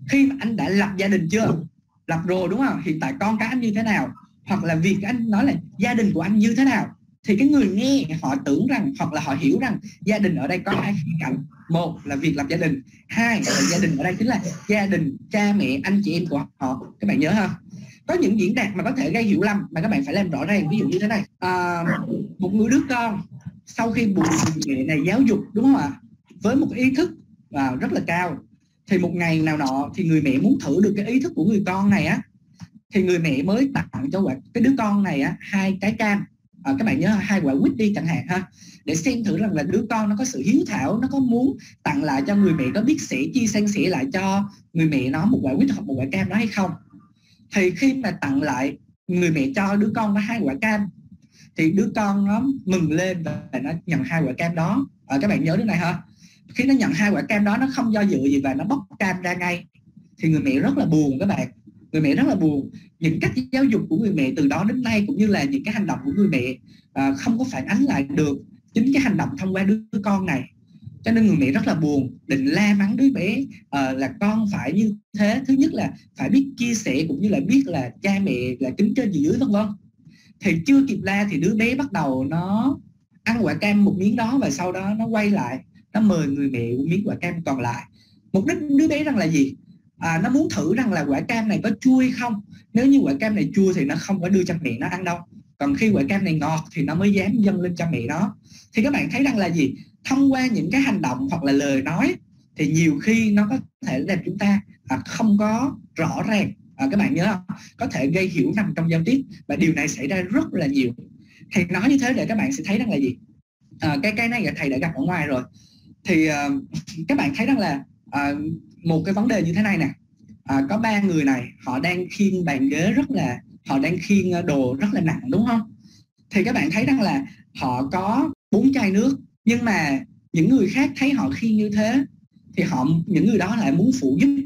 Khi mà anh đã lập gia đình chưa? Lập rồi đúng không? Hiện tại con cái anh như thế nào? Hoặc là việc anh nói là gia đình của anh như thế nào? Thì cái người nghe họ tưởng rằng, hoặc là họ hiểu rằng gia đình ở đây có hai khía cạnh. Một là việc lập gia đình, hai là gia đình ở đây chính là gia đình cha mẹ anh chị em của họ. Các bạn nhớ ha? Có những diễn đạt mà có thể gây hiểu lầm mà các bạn phải làm rõ ràng. Ví dụ như thế này, à, một người đứa con sau khi buộc người mẹ này giáo dục đúng không ạ, với một ý thức à, rất là cao, thì một ngày nào nọ thì người mẹ muốn thử được cái ý thức của người con này á, thì người mẹ mới tặng cho cái đứa con này á hai trái cam, à, các bạn nhớ hai quả quýt đi chẳng hạn ha, để xem thử rằng là đứa con nó có sự hiếu thảo, nó có muốn tặng lại cho người mẹ, có biết sẻ chia san sẻ lại cho người mẹ nó một quả quýt hoặc một quả cam đó hay không. Thì khi mà tặng lại, người mẹ cho đứa con nó hai quả cam, thì đứa con nó mừng lên và nó nhận hai quả cam đó. À, các bạn nhớ điều này ha. Khi nó nhận hai quả cam đó, nó không do dự gì và nó bóc cam ra ngay, thì người mẹ rất là buồn các bạn. Người mẹ rất là buồn. Những cách giáo dục của người mẹ từ đó đến nay, cũng như là những cái hành động của người mẹ à, không có phản ánh lại được chính cái hành động thông qua đứa con này. Cho nên người mẹ rất là buồn, định la mắng đứa bé à, là con phải như thế. Thứ nhất là phải biết chia sẻ, cũng như là biết là cha mẹ là kính trên gì dưới vân vân. Thì chưa kịp la thì đứa bé bắt đầu nó ăn quả cam một miếng đó, và sau đó nó quay lại, nó mời người mẹ một miếng quả cam còn lại. Mục đích đứa bé rằng là gì? À, nó muốn thử rằng là quả cam này có chua hay không. Nếu như quả cam này chua thì nó không có đưa cho mẹ nó ăn đâu. Còn khi quả cam này ngọt thì nó mới dám dâng lên cho mẹ nó. Thì các bạn thấy rằng là gì? Thông qua những cái hành động hoặc là lời nói thì nhiều khi nó có thể làm chúng ta à, không có rõ ràng. À, các bạn nhớ không? Có thể gây hiểu lầm trong giao tiếp, và điều này xảy ra rất là nhiều. Thầy nói như thế để các bạn sẽ thấy rằng là gì? À, cái cái này thầy đã gặp ở ngoài rồi. Thì uh, các bạn thấy rằng là uh, một cái vấn đề như thế này nè, à, có ba người này họ đang khiêng bàn ghế rất là, họ đang khiêng đồ rất là nặng đúng không? Thì các bạn thấy rằng là họ có bốn chai nước, nhưng mà những người khác thấy họ khiêng như thế thì họ, những người đó lại muốn phụ giúp.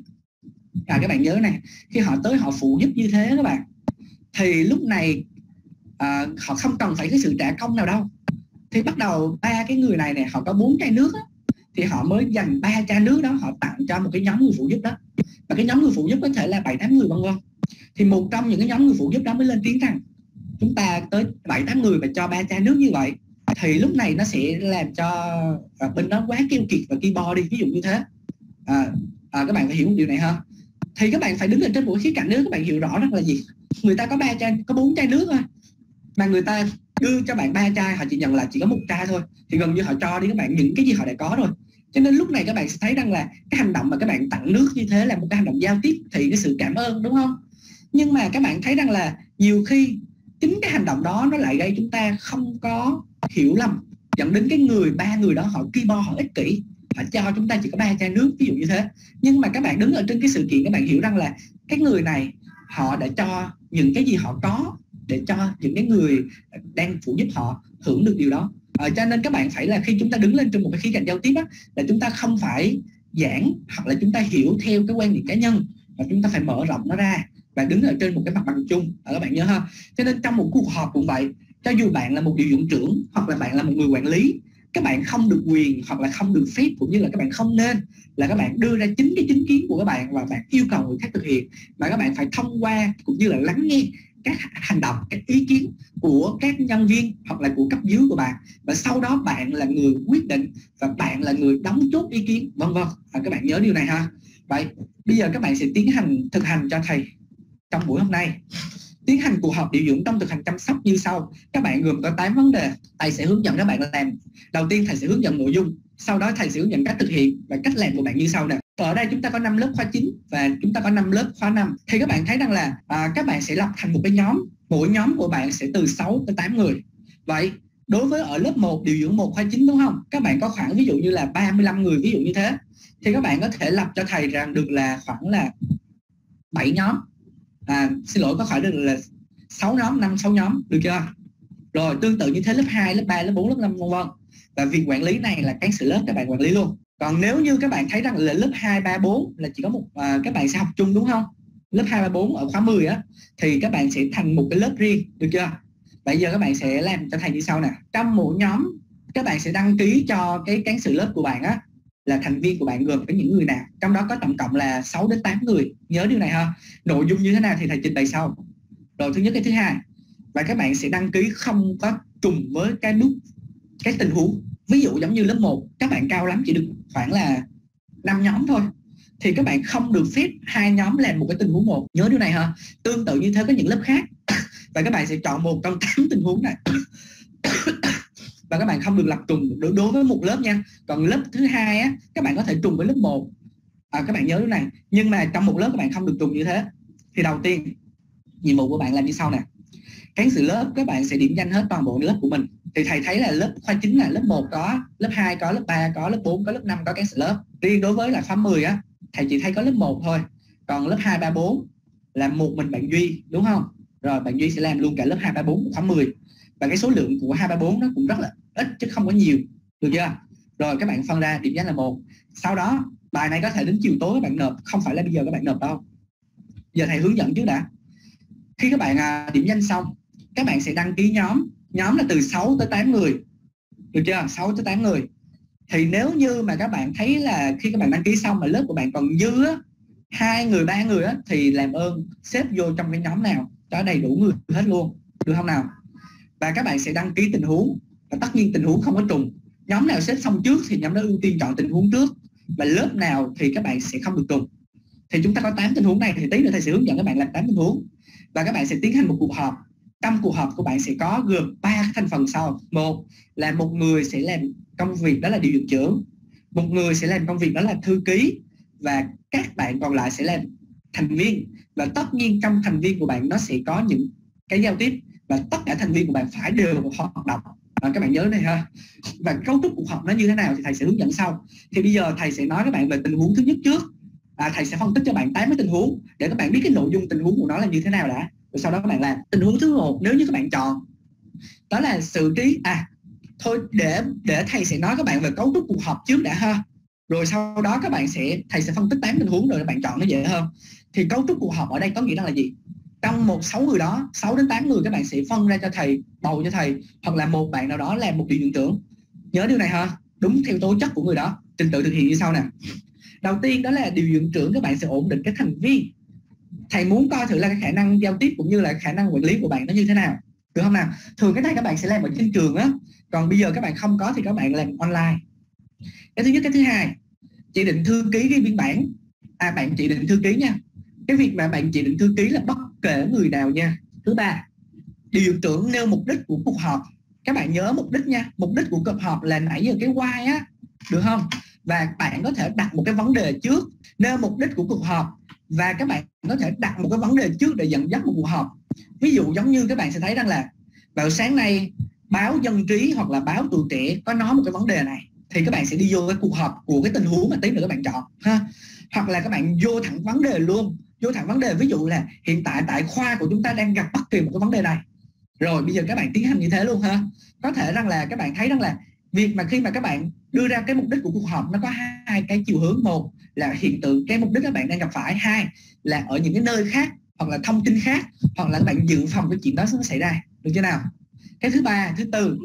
À, các bạn nhớ này, khi họ tới họ phụ giúp như thế các bạn, thì lúc này à, họ không cần phải cái sự trả công nào đâu. Thì bắt đầu ba cái người này nè, họ có bốn chai nước á, thì họ mới dành ba chai nước đó họ tặng cho một cái nhóm người phụ giúp đó, và cái nhóm người phụ giúp có thể là bảy tám người vân vân. Thì một trong những cái nhóm người phụ giúp đó mới lên tiếng rằng chúng ta tới bảy tám người mà cho ba chai nước như vậy, thì lúc này nó sẽ làm cho à, bên đó quá keo kiệt và ki bo đi, ví dụ như thế. À, à, các bạn phải hiểu điều này ha. Thì các bạn phải đứng ở trên một khía cạnh nữa, các bạn hiểu rõ rằng là gì? Người ta có ba chai, có bốn chai nước thôi, mà người ta đưa cho bạn ba chai, họ chỉ nhận là chỉ có một chai thôi, thì gần như họ cho đi các bạn những cái gì họ đã có rồi. Cho nên lúc này các bạn sẽ thấy rằng là cái hành động mà các bạn tặng nước như thế là một cái hành động giao tiếp thì cái sự cảm ơn đúng không? Nhưng mà các bạn thấy rằng là nhiều khi chính cái hành động đó nó lại gây chúng ta không có hiểu lầm, dẫn đến cái người ba người đó họ ki bo, họ ích kỷ, họ cho chúng ta chỉ có ba chai nước, ví dụ như thế. Nhưng mà các bạn đứng ở trên cái sự kiện, các bạn hiểu rằng là cái người này họ đã cho những cái gì họ có để cho những cái người đang phụ giúp họ hưởng được điều đó. À, cho nên các bạn phải là khi chúng ta đứng lên trên một cái khía cạnh giao tiếp á, là chúng ta không phải giảng hoặc là chúng ta hiểu theo cái quan điểm cá nhân, và chúng ta phải mở rộng nó ra và đứng ở trên một cái mặt bằng chung. À, các bạn nhớ ha. Cho nên trong một cuộc họp cũng vậy, cho dù bạn là một điều dưỡng trưởng hoặc là bạn là một người quản lý, các bạn không được quyền hoặc là không được phép, cũng như là các bạn không nên là các bạn đưa ra chính cái chính kiến của các bạn và bạn yêu cầu người khác thực hiện, mà các bạn phải thông qua cũng như là lắng nghe các hành động, các ý kiến của các nhân viên hoặc là của cấp dưới của bạn, và sau đó bạn là người quyết định và bạn là người đóng chốt ý kiến vân vân. À, các bạn nhớ điều này ha. Vậy bây giờ các bạn sẽ tiến hành thực hành cho thầy trong buổi hôm nay. Tiến hành cuộc họp điều dưỡng trong thực hành chăm sóc như sau. Các bạn gồm có tám vấn đề. Thầy sẽ hướng dẫn các bạn làm. Đầu tiên thầy sẽ hướng dẫn nội dung, sau đó thầy sẽ hướng dẫn cách thực hiện và cách làm của bạn như sau nè. Ở đây chúng ta có năm lớp khóa chín và chúng ta có năm lớp khóa năm. Thì các bạn thấy rằng là à, các bạn sẽ lập thành một cái nhóm. Mỗi nhóm của bạn sẽ từ sáu tới tám người. Vậy đối với ở lớp một điều dưỡng một khóa chín đúng không? Các bạn có khoảng ví dụ như là ba mươi lăm người, ví dụ như thế. Thì các bạn có thể lập cho thầy rằng được là khoảng là bảy nhóm. À, xin lỗi, có khỏi được là sáu nhóm, năm sáu nhóm, được chưa? Rồi tương tự như thế lớp hai, lớp ba, lớp bốn, lớp năm vân vân. Và việc quản lý này là cán sự lớp các bạn quản lý luôn. Còn nếu như các bạn thấy rằng là lớp hai, ba, bốn là chỉ có một à, các bạn sẽ học chung đúng không? Lớp hai, ba, bốn ở khóa mười á thì các bạn sẽ thành một cái lớp riêng, được chưa? Bây giờ các bạn sẽ làm cho thầy như sau nè. Trong mỗi nhóm các bạn sẽ đăng ký cho cái cán sự lớp của bạn á là thành viên của bạn gồm có những người nào, trong đó có tổng cộng là sáu đến tám người. Nhớ điều này ha. Nội dung như thế nào thì thầy trình bày sau. Rồi thứ nhất cái thứ hai, và các bạn sẽ đăng ký không có trùng với cái bước cái tình huống. Ví dụ giống như lớp một, các bạn cao lắm chỉ được khoảng là năm nhóm thôi, thì các bạn không được phép hai nhóm làm một cái tình huống một. Nhớ điều này ha. Tương tự như thế có những lớp khác và các bạn sẽ chọn một trong tám tình huống này và các bạn không được lập trùng đối với một lớp nha. Còn lớp thứ hai á, các bạn có thể trùng với lớp một. À, các bạn nhớ điều này. Nhưng mà trong một lớp các bạn không được trùng như thế. Thì đầu tiên nhiệm vụ của bạn làm như sau nè. Cán sự lớp các bạn sẽ điểm danh hết toàn bộ lớp của mình. Thì thầy thấy là lớp khoa chính là lớp một có, lớp hai có, lớp ba có, lớp bốn có, lớp năm có cán sự lớp. Riêng đối với là khóa mười á, thầy chỉ thấy có lớp một thôi. Còn lớp hai, ba, bốn là một mình bạn Duy, đúng không? Rồi bạn Duy sẽ làm luôn cả lớp hai, ba, bốn của khóa mười. Và cái số lượng của hai, ba, bốn nó cũng rất là ít chứ không có nhiều. Được chưa? Rồi các bạn phân ra điểm danh là một. Sau đó bài này có thể đến chiều tối các bạn nộp, không phải là bây giờ các bạn nộp đâu. Giờ thầy hướng dẫn trước đã. Khi các bạn à, điểm danh xong, các bạn sẽ đăng ký nhóm. Nhóm là từ sáu tới tám người. Được chưa? sáu tới tám người. Thì nếu như mà các bạn thấy là khi các bạn đăng ký xong mà lớp của bạn còn dư á, hai người, ba người á, thì làm ơn xếp vô trong cái nhóm nào cho đầy đủ người hết luôn. Được không nào? Và các bạn sẽ đăng ký tình huống. Và tất nhiên tình huống không có trùng. Nhóm nào xếp xong trước thì nhóm đó ưu tiên chọn tình huống trước. Và lớp nào thì các bạn sẽ không được trùng. Thì chúng ta có tám tình huống này, thì tí nữa thầy sẽ hướng dẫn các bạn làm tám tình huống. Và các bạn sẽ tiến hành một cuộc họp. Trong cuộc họp của bạn sẽ có gồm ba thành phần sau. Một là một người sẽ làm công việc đó là điều dưỡng trưởng, một người sẽ làm công việc đó là thư ký, và các bạn còn lại sẽ làm thành viên. Và tất nhiên trong thành viên của bạn nó sẽ có những cái giao tiếp, và tất cả thành viên của bạn phải đều hoạt động. À, các bạn nhớ này ha. Và cấu trúc cuộc họp nó như thế nào thì thầy sẽ hướng dẫn sau. Thì bây giờ thầy sẽ nói các bạn về tình huống thứ nhất trước. À, thầy sẽ phân tích cho bạn tám cái tình huống để các bạn biết cái nội dung tình huống của nó là như thế nào đã. Rồi sau đó các bạn làm tình huống thứ một. Nếu như các bạn chọn đó là xử trí, à thôi để để thầy sẽ nói các bạn về cấu trúc cuộc họp trước đã ha. Rồi sau đó các bạn sẽ thầy sẽ phân tích tám tình huống rồi các bạn chọn nó dễ hơn. Thì cấu trúc cuộc họp ở đây có nghĩa là gì? Trong một sáu người đó, sáu đến tám người các bạn sẽ phân ra cho thầy, bầu cho thầy, hoặc là một bạn nào đó làm một điều dưỡng trưởng. Nhớ điều này ha, đúng theo tố chất của người đó. Trình tự thực hiện như sau nè. Đầu tiên đó là điều dưỡng trưởng các bạn sẽ ổn định cái thành viên. Thầy muốn coi thử là cái khả năng giao tiếp cũng như là khả năng quản lý của bạn nó như thế nào. Được không nào? Thường cái này các bạn sẽ làm ở trên trường á. Còn bây giờ các bạn không có thì các bạn làm online. Cái thứ nhất. Cái thứ hai, chỉ định thư ký ghi biên bản. À bạn chỉ định thư ký nha. Cái việc mà bạn chỉ định thư ký là bất kể người nào nha. Thứ ba, điều dưỡng trưởng nêu mục đích của cuộc họp. Các bạn nhớ mục đích nha. Mục đích của cuộc họp là nãy giờ cái why á. Được không? Và bạn có thể đặt một cái vấn đề trước, nêu mục đích của cuộc họp. Và các bạn có thể đặt một cái vấn đề trước để dẫn dắt một cuộc họp. Ví dụ giống như các bạn sẽ thấy rằng là vào sáng nay báo Dân Trí hoặc là báo Tuổi Trẻ có nói một cái vấn đề này, thì các bạn sẽ đi vô cái cuộc họp của cái tình huống mà tí nữa các bạn chọn ha. Hoặc là các bạn vô thẳng vấn đề luôn, vô thẳng vấn đề, ví dụ là hiện tại tại khoa của chúng ta đang gặp bất kỳ một cái vấn đề này. Rồi bây giờ các bạn tiến hành như thế luôn ha. Có thể rằng là các bạn thấy rằng là việc mà khi mà các bạn đưa ra cái mục đích của cuộc họp nó có hai cái chiều hướng. Một là hiện tượng cái mục đích các bạn đang gặp phải, hai là ở những cái nơi khác hoặc là thông tin khác, hoặc là các bạn dự phòng cái chuyện đó nó xảy ra. Được chưa nào? Cái thứ ba, thứ tư,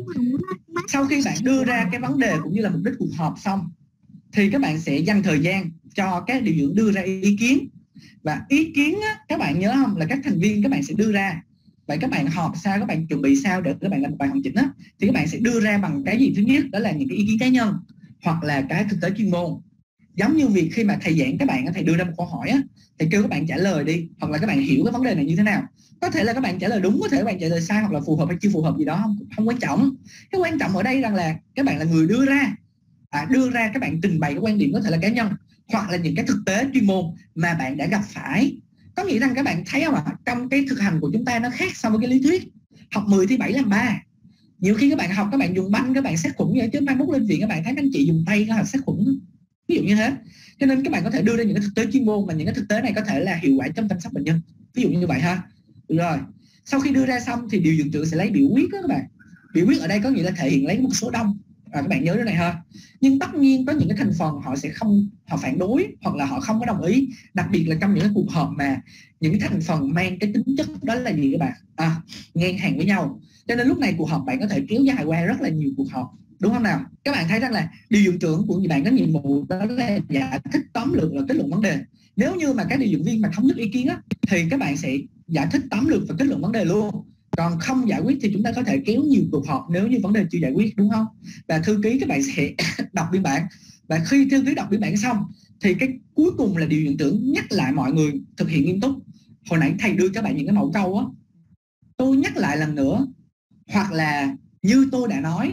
sau khi bạn đưa ra cái vấn đề cũng như là mục đích cuộc họp xong thì các bạn sẽ dành thời gian cho các điều dưỡng đưa ra ý kiến. Và ý kiến á, các bạn nhớ không, là các thành viên các bạn sẽ đưa ra. Vậy các bạn họp sao, các bạn chuẩn bị sao để các bạn làm một bài hoàn chỉnh á, thì các bạn sẽ đưa ra bằng cái gì? Thứ nhất đó là những cái ý kiến cá nhân hoặc là cái thực tế chuyên môn. Giống như việc khi mà thầy giảng các bạn, thầy đưa ra một câu hỏi á, thầy kêu các bạn trả lời đi, hoặc là các bạn hiểu cái vấn đề này như thế nào. Có thể là các bạn trả lời đúng, có thể các bạn trả lời sai, hoặc là phù hợp hay chưa phù hợp gì đó, không, không quan trọng. Cái quan trọng ở đây rằng là các bạn là người đưa ra, à, đưa ra các bạn trình bày cái quan điểm có thể là cá nhân hoặc là những cái thực tế chuyên môn mà bạn đã gặp phải. Có nghĩa rằng các bạn thấy không ạ, trong cái thực hành của chúng ta nó khác so với cái lý thuyết. Học mười thi bảy làm ba. Nhiều khi các bạn học các bạn dùng banh các bạn sát khuẩn vậy, chứ mai mốt lên viện các bạn thấy anh chị dùng tay các bạn sát khuẩn, ví dụ như thế. Cho nên các bạn có thể đưa ra những cái thực tế chuyên môn mà những cái thực tế này có thể là hiệu quả trong chăm sóc bệnh nhân, ví dụ như vậy ha. Được rồi, sau khi đưa ra xong thì điều dưỡng trưởng sẽ lấy biểu quyết đó các bạn. Biểu quyết ở đây có nghĩa là thể hiện lấy một số đông. À, các bạn nhớ cái này ha. Nhưng tất nhiên có những cái thành phần họ sẽ không, họ phản đối hoặc là họ không có đồng ý, đặc biệt là trong những cái cuộc họp mà những cái thành phần mang cái tính chất đó là gì các bạn, à, ngang hàng với nhau. Cho nên lúc này cuộc họp bạn có thể kéo dài qua rất là nhiều cuộc họp. đúng không nào? Các bạn thấy rằng là điều dưỡng trưởng của người bạn có nhiệm vụ đó là giải thích tóm lược và kết luận vấn đề. Nếu như mà các điều dưỡng viên mà thống nhất ý kiến á, thì các bạn sẽ giải thích tóm lược và kết luận vấn đề luôn. Còn không giải quyết thì chúng ta có thể kéo nhiều cuộc họp nếu như vấn đề chưa giải quyết, đúng không? Và thư ký các bạn sẽ đọc biên bản, và khi thư ký đọc biên bản xong thì cái cuối cùng là điều dưỡng trưởng nhắc lại mọi người thực hiện nghiêm túc. Hồi nãy thầy đưa các bạn những cái mẫu câu á, tôi nhắc lại lần nữa, hoặc là như tôi đã nói,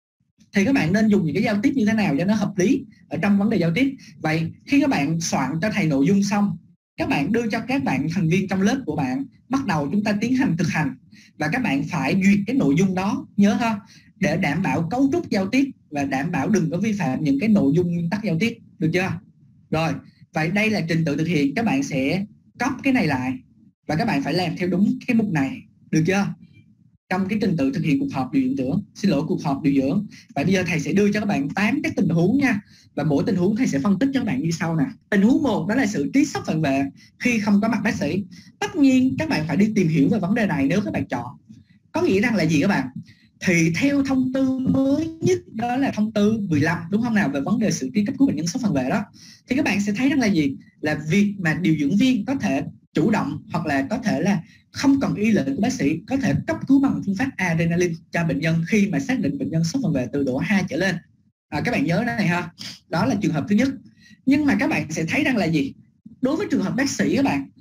thì các bạn nên dùng những cái giao tiếp như thế nào cho nó hợp lý ở trong vấn đề giao tiếp. Vậy khi các bạn soạn cho thầy nội dung xong, các bạn đưa cho các bạn thành viên trong lớp của bạn, bắt đầu chúng ta tiến hành thực hành, và các bạn phải duyệt cái nội dung đó, nhớ ha, để đảm bảo cấu trúc giao tiếp và đảm bảo đừng có vi phạm những cái nội dung nguyên tắc giao tiếp, được chưa? Rồi, vậy đây là trình tự thực hiện, các bạn sẽ copy cái này lại và các bạn phải làm theo đúng cái mục này, được chưa? Trong cái trình tự thực hiện cuộc họp điều dưỡng trưởng, xin lỗi cuộc họp điều dưỡng. Và bây giờ thầy sẽ đưa cho các bạn tám cái tình huống nha, và mỗi tình huống thầy sẽ phân tích cho các bạn như sau nè. Tình huống một đó là sự trí sốc phản vệ khi không có mặt bác sĩ. Tất nhiên các bạn phải đi tìm hiểu về vấn đề này nếu các bạn chọn. Có nghĩa rằng là gì các bạn? Thì theo thông tư mới nhất, đó là thông tư mười lăm, đúng không nào, về vấn đề xử trí cấp cứu bệnh nhân sốc phản vệ đó, thì các bạn sẽ thấy rằng là gì? Là việc mà điều dưỡng viên có thể chủ động hoặc là có thể là không cần y lệnh của bác sĩ, có thể cấp cứu bằng phương pháp adrenaline cho bệnh nhân khi mà xác định bệnh nhân sốc phản vệ từ độ hai trở lên. À, các bạn nhớ này ha, đó là trường hợp thứ nhất. Nhưng mà các bạn sẽ thấy rằng là gì? Đối với trường hợp bác sĩ các bạn,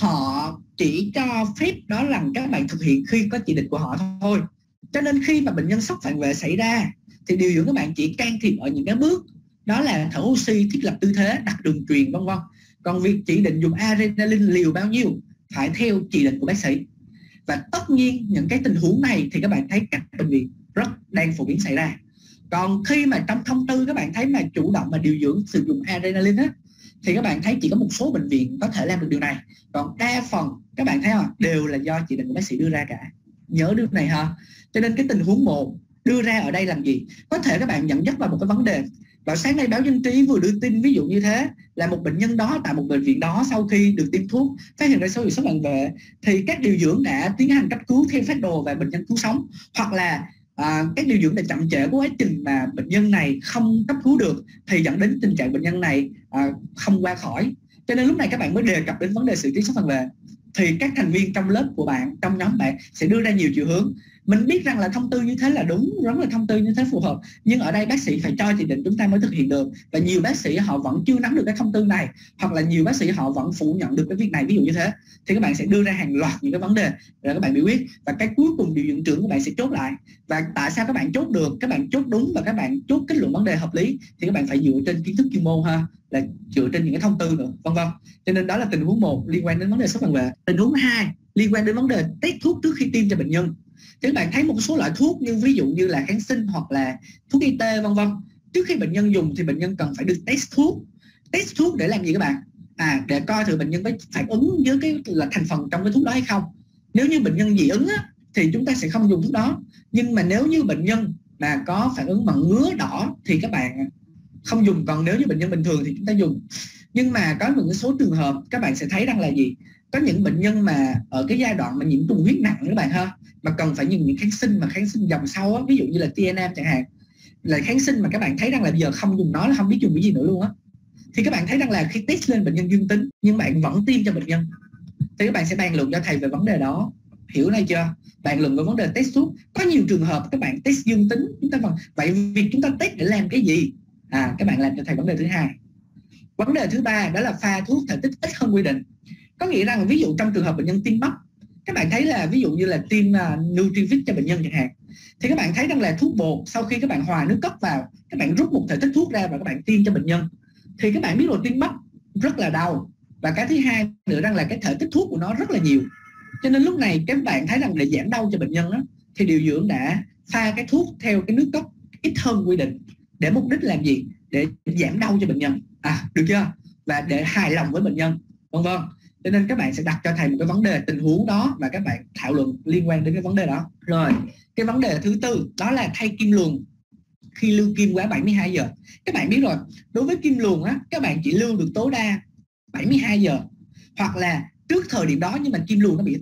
họ chỉ cho phép đó là các bạn thực hiện khi có chỉ định của họ thôi. Cho nên khi mà bệnh nhân sốc phản vệ xảy ra thì điều dưỡng các bạn chỉ can thiệp ở những cái bước đó là thở oxy, thiết lập tư thế, đặt đường truyền, vân vân. Còn việc chỉ định dùng adrenaline liều bao nhiêu phải theo chỉ định của bác sĩ. Và tất nhiên những cái tình huống này thì các bạn thấy các bệnh viện rất đang phổ biến xảy ra. Còn khi mà trong thông tư các bạn thấy mà chủ động mà điều dưỡng sử dụng adrenaline á, thì các bạn thấy chỉ có một số bệnh viện có thể làm được điều này. Còn đa phần các bạn thấy không, đều là do chỉ định của bác sĩ đưa ra cả. Nhớ điều này ha. Cho nên cái tình huống một đưa ra ở đây làm gì? Có thể các bạn dẫn dắt vào một cái vấn đề. Vào sáng nay báo Dân trí vừa đưa tin ví dụ như thế, là một bệnh nhân đó tại một bệnh viện đó sau khi được tiêm thuốc phát hiện ra dấu hiệu sốc phản vệ, thì các điều dưỡng đã tiến hành cấp cứu theo phác đồ và bệnh nhân cứu sống, hoặc là à, các điều dưỡng đã chậm trễ quá trình mà bệnh nhân này không cấp cứu được thì dẫn đến tình trạng bệnh nhân này à, không qua khỏi. Cho nên lúc này các bạn mới đề cập đến vấn đề xử trí sốc phản vệ. Thì các thành viên trong lớp của bạn, trong nhóm bạn sẽ đưa ra nhiều chiều hướng. Mình biết rằng là thông tư như thế là đúng, rất là thông tư như thế phù hợp, nhưng ở đây bác sĩ phải cho chỉ định chúng ta mới thực hiện được. Và nhiều bác sĩ họ vẫn chưa nắm được cái thông tư này, hoặc là nhiều bác sĩ họ vẫn phủ nhận được cái việc này, ví dụ như thế. Thì các bạn sẽ đưa ra hàng loạt những cái vấn đề để các bạn biểu quyết, và cái cuối cùng điều dưỡng trưởng của bạn sẽ chốt lại. Và tại sao các bạn chốt được, các bạn chốt đúng và các bạn chốt kết luận vấn đề hợp lý, thì các bạn phải dựa trên kiến thức chuyên môn ha, là dựa trên những cái thông tư nữa, vân vân. Cho nên đó là tình huống một liên quan đến vấn đề sốc phản vệ. Tình huống hai liên quan đến vấn đề test thuốc trước khi tiêm cho bệnh nhân. Thì các bạn thấy một số loại thuốc như ví dụ như là kháng sinh hoặc là thuốc y tê vân vân, trước khi bệnh nhân dùng thì bệnh nhân cần phải được test thuốc. Test thuốc để làm gì các bạn? À, để coi thử bệnh nhân có phản ứng với cái là thành phần trong cái thuốc đó hay không. Nếu như bệnh nhân dị ứng á, thì chúng ta sẽ không dùng thuốc đó. Nhưng mà nếu như bệnh nhân mà có phản ứng bằng ngứa đỏ thì các bạn không dùng. Còn nếu như bệnh nhân bình thường thì chúng ta dùng. Nhưng mà có một số trường hợp các bạn sẽ thấy rằng là gì? Có những bệnh nhân mà ở cái giai đoạn mà nhiễm trùng huyết nặng các bạn ha, mà cần phải dùng những kháng sinh mà kháng sinh dòng sau á, ví dụ như là Tianam chẳng hạn, là kháng sinh mà các bạn thấy rằng là bây giờ không dùng nó là không biết dùng cái gì nữa luôn á. Thì các bạn thấy rằng là khi test lên bệnh nhân dương tính nhưng bạn vẫn tiêm cho bệnh nhân, thì các bạn sẽ bàn luận cho thầy về vấn đề đó, hiểu này chưa? Bàn luận về vấn đề test thuốc. Có nhiều trường hợp các bạn test dương tính, chúng ta vẫn vậy việc chúng ta test để làm cái gì? À, các bạn làm cho thầy vấn đề thứ hai. Vấn đề thứ ba đó là pha thuốc thể tích ít hơn quy định. Có nghĩa rằng ví dụ trong trường hợp bệnh nhân tiêm bắp, các bạn thấy là ví dụ như là tiêm uh, Nutrivit cho bệnh nhân chẳng hạn, thì các bạn thấy rằng là thuốc bột sau khi các bạn hòa nước cốc vào, các bạn rút một thể tích thuốc ra và các bạn tiêm cho bệnh nhân, thì các bạn biết rồi tiêm bắp rất là đau, và cái thứ hai nữa rằng là cái thể tích thuốc của nó rất là nhiều. Cho nên lúc này các bạn thấy rằng để giảm đau cho bệnh nhân đó, thì điều dưỡng đã pha cái thuốc theo cái nước cốc ít hơn quy định, để mục đích làm gì? Để giảm đau cho bệnh nhân, à được chưa? Và để hài lòng với bệnh nhân, vân vân. Cho nên các bạn sẽ đặt cho thầy một cái vấn đề tình huống đó và các bạn thảo luận liên quan đến cái vấn đề đó. Rồi, cái vấn đề thứ tư đó là thay kim luồn khi lưu kim quá bảy mươi hai giờ. Các bạn biết rồi, đối với kim luồn á, các bạn chỉ lưu được tối đa bảy mươi hai giờ, hoặc là trước thời điểm đó nhưng mà kim luồn nó bị tắc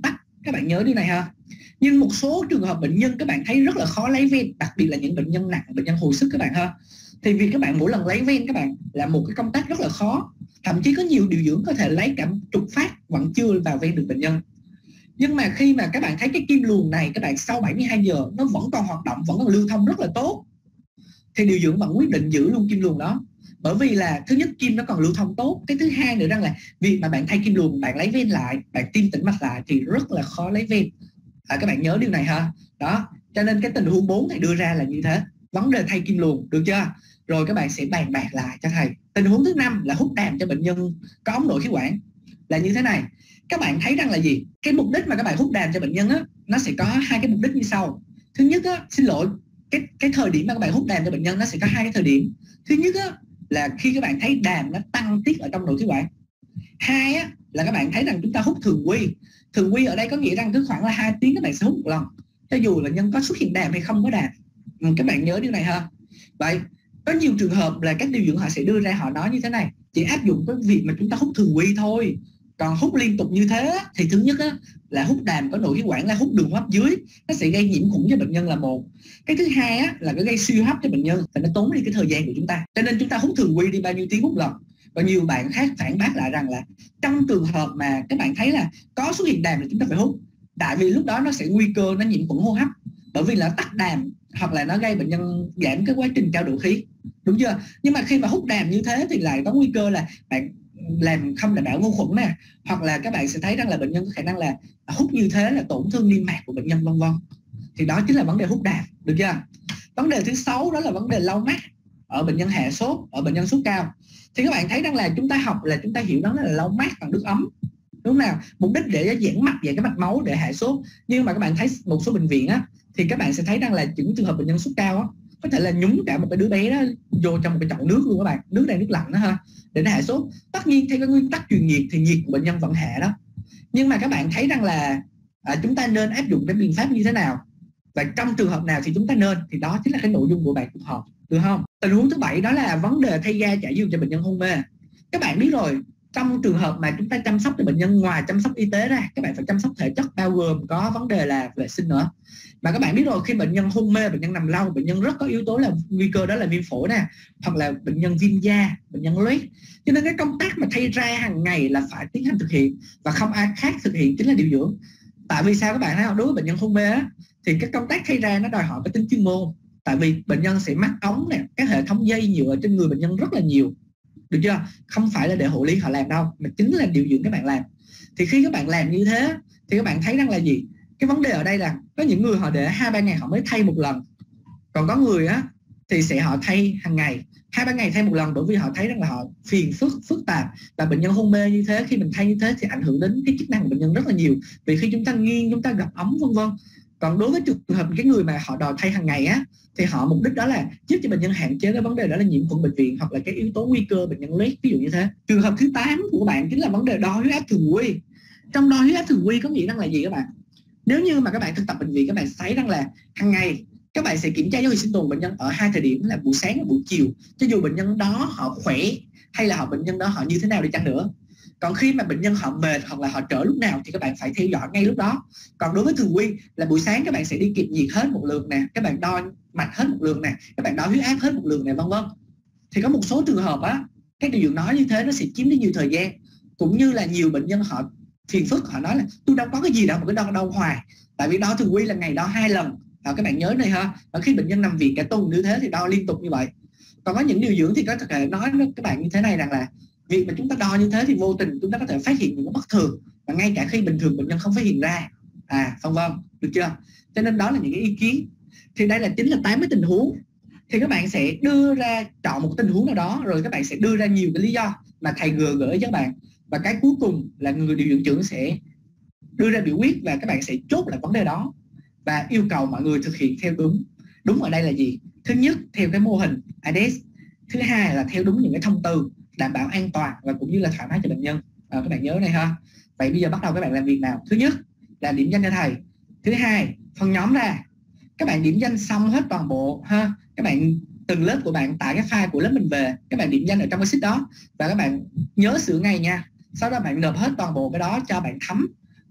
Các bạn nhớ điều này ha. Nhưng một số trường hợp bệnh nhân các bạn thấy rất là khó lấy ven, đặc biệt là những bệnh nhân nặng, bệnh nhân hồi sức các bạn ha. Thì vì các bạn mỗi lần lấy ven các bạn là một cái công tác rất là khó. Thậm chí có nhiều điều dưỡng có thể lấy cả chục phát vẫn chưa vào ven được bệnh nhân. Nhưng mà khi mà các bạn thấy cái kim luồn này, các bạn sau bảy mươi hai giờ nó vẫn còn hoạt động, vẫn còn lưu thông rất là tốt, thì điều dưỡng vẫn quyết định giữ luôn kim luồn đó. Bởi vì là thứ nhất kim nó còn lưu thông tốt, cái thứ hai nữa rằng là việc mà bạn thay kim luồn, bạn lấy ven lại, bạn tiêm tĩnh mạch lại thì rất là khó lấy ven. À, các bạn nhớ điều này ha. Đó, cho nên cái tình huống bốn thầy đưa ra là như thế. Vấn đề thay kim luồn, được chưa? Rồi các bạn sẽ bàn bạc lại cho thầy. Tình huống thứ năm là hút đàm cho bệnh nhân có ống nội khí quản. Là như thế này. Các bạn thấy rằng là gì? Cái mục đích mà các bạn hút đàm cho bệnh nhân á, nó sẽ có hai cái mục đích như sau. Thứ nhất á, xin lỗi, cái cái thời điểm mà các bạn hút đàm cho bệnh nhân nó sẽ có hai cái thời điểm. Thứ nhất á, là khi các bạn thấy đàm nó tăng tiết ở trong nội khí quản. Hai á, là các bạn thấy rằng chúng ta hút thường quy. Thường quy ở đây có nghĩa rằng cứ khoảng là hai tiếng các bạn sẽ hút một lần, cho dù là nhân có xuất hiện đàm hay không có đàm. Ừ, các bạn nhớ điều này ha. Vậy có nhiều trường hợp là các điều dưỡng họ sẽ đưa ra, họ nói như thế này: chỉ áp dụng cái việc mà chúng ta hút thường quy thôi, còn hút liên tục như thế thì thứ nhất á, là hút đàm có nội khí quản, là hút đường hô hấp dưới, nó sẽ gây nhiễm khuẩn cho bệnh nhân là một. Cái thứ hai á, là nó gây suy hô hấp cho bệnh nhân và nó tốn đi cái thời gian của chúng ta. Cho nên chúng ta hút thường quy đi bao nhiêu tiếng hút lần. Và nhiều bạn khác phản bác lại rằng là trong trường hợp mà các bạn thấy là có xuất hiện đàm thì chúng ta phải hút, tại vì lúc đó nó sẽ nguy cơ nó nhiễm khuẩn hô hấp, bởi vì là tắc đàm hoặc là nó gây bệnh nhân giảm cái quá trình trao đổi khí, đúng chưa? Nhưng mà khi mà hút đàm như thế thì lại có nguy cơ là bạn làm không đảm bảo vô khuẩn nè, hoặc là các bạn sẽ thấy rằng là bệnh nhân có khả năng là hút như thế là tổn thương niêm mạc của bệnh nhân vân vân. Thì đó chính là vấn đề hút đàm, được chưa? Vấn đề thứ sáu đó là vấn đề lau mắt ở bệnh nhân hạ sốt, ở bệnh nhân sốt cao. Thì các bạn thấy rằng là chúng ta học là chúng ta hiểu đó là lau mát bằng nước ấm, đúng nào? Mục đích để giãn mạch, giãn cái mạch máu để hạ sốt. Nhưng mà các bạn thấy một số bệnh viện á, thì các bạn sẽ thấy rằng là những trường hợp bệnh nhân sốt cao á, có thể là nhúng cả một cái đứa bé đó vô trong một cái chậu nước luôn các bạn, nước đang nước lạnh đó ha, để nó hạ sốt. Tất nhiên theo cái nguyên tắc truyền nhiệt thì nhiệt của bệnh nhân vẫn hạ đó. Nhưng mà các bạn thấy rằng là à, chúng ta nên áp dụng cái biện pháp như thế nào và trong trường hợp nào thì chúng ta nên, thì đó chính là cái nội dung của bài cuộc họp, được không? Tình huống thứ bảy đó là vấn đề thay ga chải giường cho bệnh nhân hôn mê. Các bạn biết rồi, trong trường hợp mà chúng ta chăm sóc cho bệnh nhân, ngoài chăm sóc y tế ra, các bạn phải chăm sóc thể chất, bao gồm có vấn đề là vệ sinh nữa. Mà các bạn biết rồi, khi bệnh nhân hôn mê, bệnh nhân nằm lâu, bệnh nhân rất có yếu tố là nguy cơ đó là viêm phổi nè, hoặc là bệnh nhân viêm da, bệnh nhân loét. Cho nên cái công tác mà thay ra hàng ngày là phải tiến hành thực hiện, và không ai khác thực hiện chính là điều dưỡng. Tại vì sao các bạn thấy không? Đối với bệnh nhân hôn mê á, thì cái công tác thay ra nó đòi hỏi cái tính chuyên môn. Tại vì bệnh nhân sẽ mắc ống nè, các hệ thống dây nhựa trên người bệnh nhân rất là nhiều, được chưa? Không phải là để hộ lý họ làm đâu, mà chính là điều dưỡng các bạn làm. Thì khi các bạn làm như thế thì các bạn thấy rằng là gì? Cái vấn đề ở đây là có những người họ để hai ba ngày họ mới thay một lần, còn có người á thì sẽ họ thay hàng ngày, hai ba ngày thay một lần, bởi vì họ thấy rằng là họ phiền phức phức tạp. Và bệnh nhân hôn mê như thế, khi mình thay như thế thì ảnh hưởng đến cái chức năng của bệnh nhân rất là nhiều, vì khi chúng ta nghiêng, chúng ta gặp ống vân vân. Còn đối với trường hợp cái người mà họ đòi thay hàng ngày á, thì họ mục đích đó là giúp cho bệnh nhân hạn chế cái vấn đề đó là nhiễm khuẩn bệnh viện, hoặc là cái yếu tố nguy cơ bệnh nhân loét, ví dụ như thế. Trường hợp thứ tám của bạn chính là vấn đề đo huyết áp thường quy. Trong đo huyết áp thường quy có nghĩa rằng là gì các bạn? Nếu như mà các bạn thực tập bệnh viện, các bạn thấy rằng là hàng ngày các bạn sẽ kiểm tra dấu hiệu sinh tồn bệnh nhân ở hai thời điểm là buổi sáng và buổi chiều, cho dù bệnh nhân đó họ khỏe hay là họ bệnh nhân đó họ như thế nào đi chăng nữa. Còn khi mà bệnh nhân họ mệt hoặc là họ trở lúc nào thì các bạn phải theo dõi ngay lúc đó. Còn đối với thường quy là buổi sáng các bạn sẽ đi kiểm nhiệt hết một lượt nè, các bạn đo mạch hết một lượt nè, các bạn đo huyết áp hết một lượt nè, vân vân. Thì có một số trường hợp á, các điều dưỡng nói như thế nó sẽ chiếm đi nhiều thời gian, cũng như là nhiều bệnh nhân họ phiền phức, họ nói là tôi đâu có cái gì đâu mà cái đo đau hoài. Tại vì đo thường quy là ngày đo hai lần, à, các bạn nhớ này ha. Và khi bệnh nhân nằm viện cả tuần như thế thì đo liên tục như vậy. Còn có những điều dưỡng thì có thể nói với các bạn như thế này rằng là việc mà chúng ta đo như thế thì vô tình chúng ta có thể phát hiện những cái bất thường, và ngay cả khi bình thường bệnh nhân không phát hiện ra, à vân vân, được chưa? Cho nên đó là những cái ý kiến. Thì đây là chính là tám cái tình huống. Thì các bạn sẽ đưa ra chọn một tình huống nào đó, rồi các bạn sẽ đưa ra nhiều cái lý do mà thầy vừa gửi cho các bạn, và cái cuối cùng là người điều dưỡng trưởng sẽ đưa ra biểu quyết, và các bạn sẽ chốt lại vấn đề đó và yêu cầu mọi người thực hiện theo đúng. Đúng ở đây là gì? Thứ nhất, theo cái mô hình a đê ét. Thứ hai là theo đúng những cái thông tư đảm bảo an toàn và cũng như là thoải mái cho bệnh nhân. À, các bạn nhớ này ha. Vậy bây giờ bắt đầu các bạn làm việc nào? Thứ nhất là điểm danh cho thầy. Thứ hai, phân nhóm ra. Các bạn điểm danh xong hết toàn bộ ha. Các bạn từng lớp của bạn tải cái file của lớp mình về, các bạn điểm danh ở trong cái sheet đó, và các bạn nhớ sửa ngay nha. Sau đó bạn nộp hết toàn bộ cái đó cho bạn Thắm,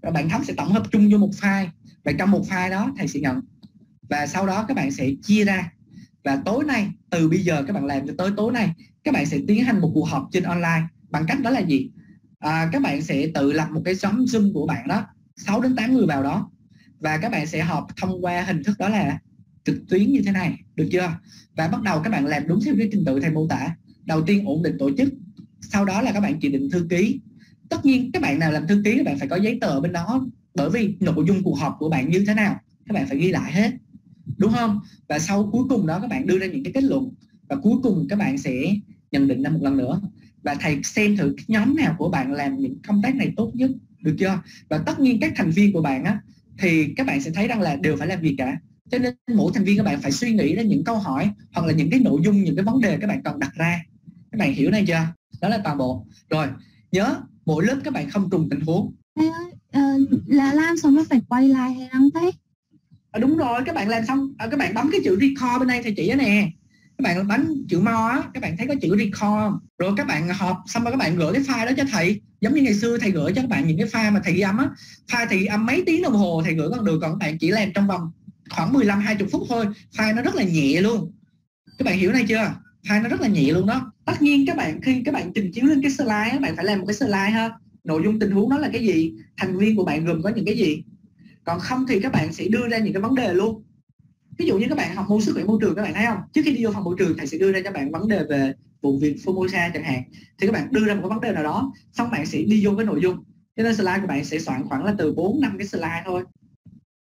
Rồi bạn thống sẽ tổng hợp chung vô một file, và trong một file đó thầy sẽ nhận. Và sau đó các bạn sẽ chia ra, và tối nay, từ bây giờ các bạn làm cho tới tối nay, các bạn sẽ tiến hành một cuộc họp trên online. Bằng cách đó là gì? À, các bạn sẽ tự lập một cái nhóm Zoom của bạn đó, sáu đến tám người vào đó, và các bạn sẽ họp thông qua hình thức đó là trực tuyến như thế này, được chưa? Và bắt đầu các bạn làm đúng theo cái trình tự thầy mô tả. Đầu tiên ổn định tổ chức, sau đó là các bạn chỉ định thư ký. Tất nhiên các bạn nào làm thư ký các bạn phải có giấy tờ bên đó, bởi vì nội dung cuộc họp của bạn như thế nào các bạn phải ghi lại hết, đúng không? Và sau cuối cùng đó các bạn đưa ra những cái kết luận, và cuối cùng các bạn sẽ nhận định ra một lần nữa, và thầy xem thử cái nhóm nào của bạn làm những công tác này tốt nhất, được chưa? Và tất nhiên các thành viên của bạn á thì các bạn sẽ thấy rằng là đều phải làm việc cả, cho nên mỗi thành viên các bạn phải suy nghĩ ra những câu hỏi hoặc là những cái nội dung, những cái vấn đề các bạn cần đặt ra. Các bạn hiểu này chưa? Đó là toàn bộ. Rồi nhớ mỗi lớp các bạn không trùng tình huống. Thầy ơi, uh, là làm xong nó phải quay lại hay không thế? À, đúng rồi, các bạn làm xong à, các bạn bấm cái chữ record bên đây thầy chỉ nè, các bạn bấm chữ mo á, các bạn thấy có chữ record, rồi các bạn họp xong rồi các bạn gửi cái file đó cho thầy, giống như ngày xưa thầy gửi cho các bạn những cái file mà thầy ghi âm á, file thầy ghi âm mấy tiếng đồng hồ thầy gửi còn được, còn các bạn chỉ làm trong vòng khoảng mười lăm hai mươi phút thôi, file nó rất là nhẹ luôn. Các bạn hiểu này chưa? File nó rất là nhẹ luôn đó. Tất nhiên các bạn khi các bạn trình chiếu lên cái slide, các bạn phải làm một cái slide ha. Nội dung tình huống đó là cái gì? Thành viên của bạn gồm có những cái gì? Còn không thì các bạn sẽ đưa ra những cái vấn đề luôn. Ví dụ như các bạn học môn sức khỏe môi trường, các bạn thấy không? Trước khi đi vô phòng môi trường thầy sẽ đưa ra cho bạn vấn đề về vụ việc Formosa chẳng hạn. Thì các bạn đưa ra một cái vấn đề nào đó, xong bạn sẽ đi vô cái nội dung. Cho nên slide của bạn sẽ soạn khoảng là từ bốn năm cái slide thôi.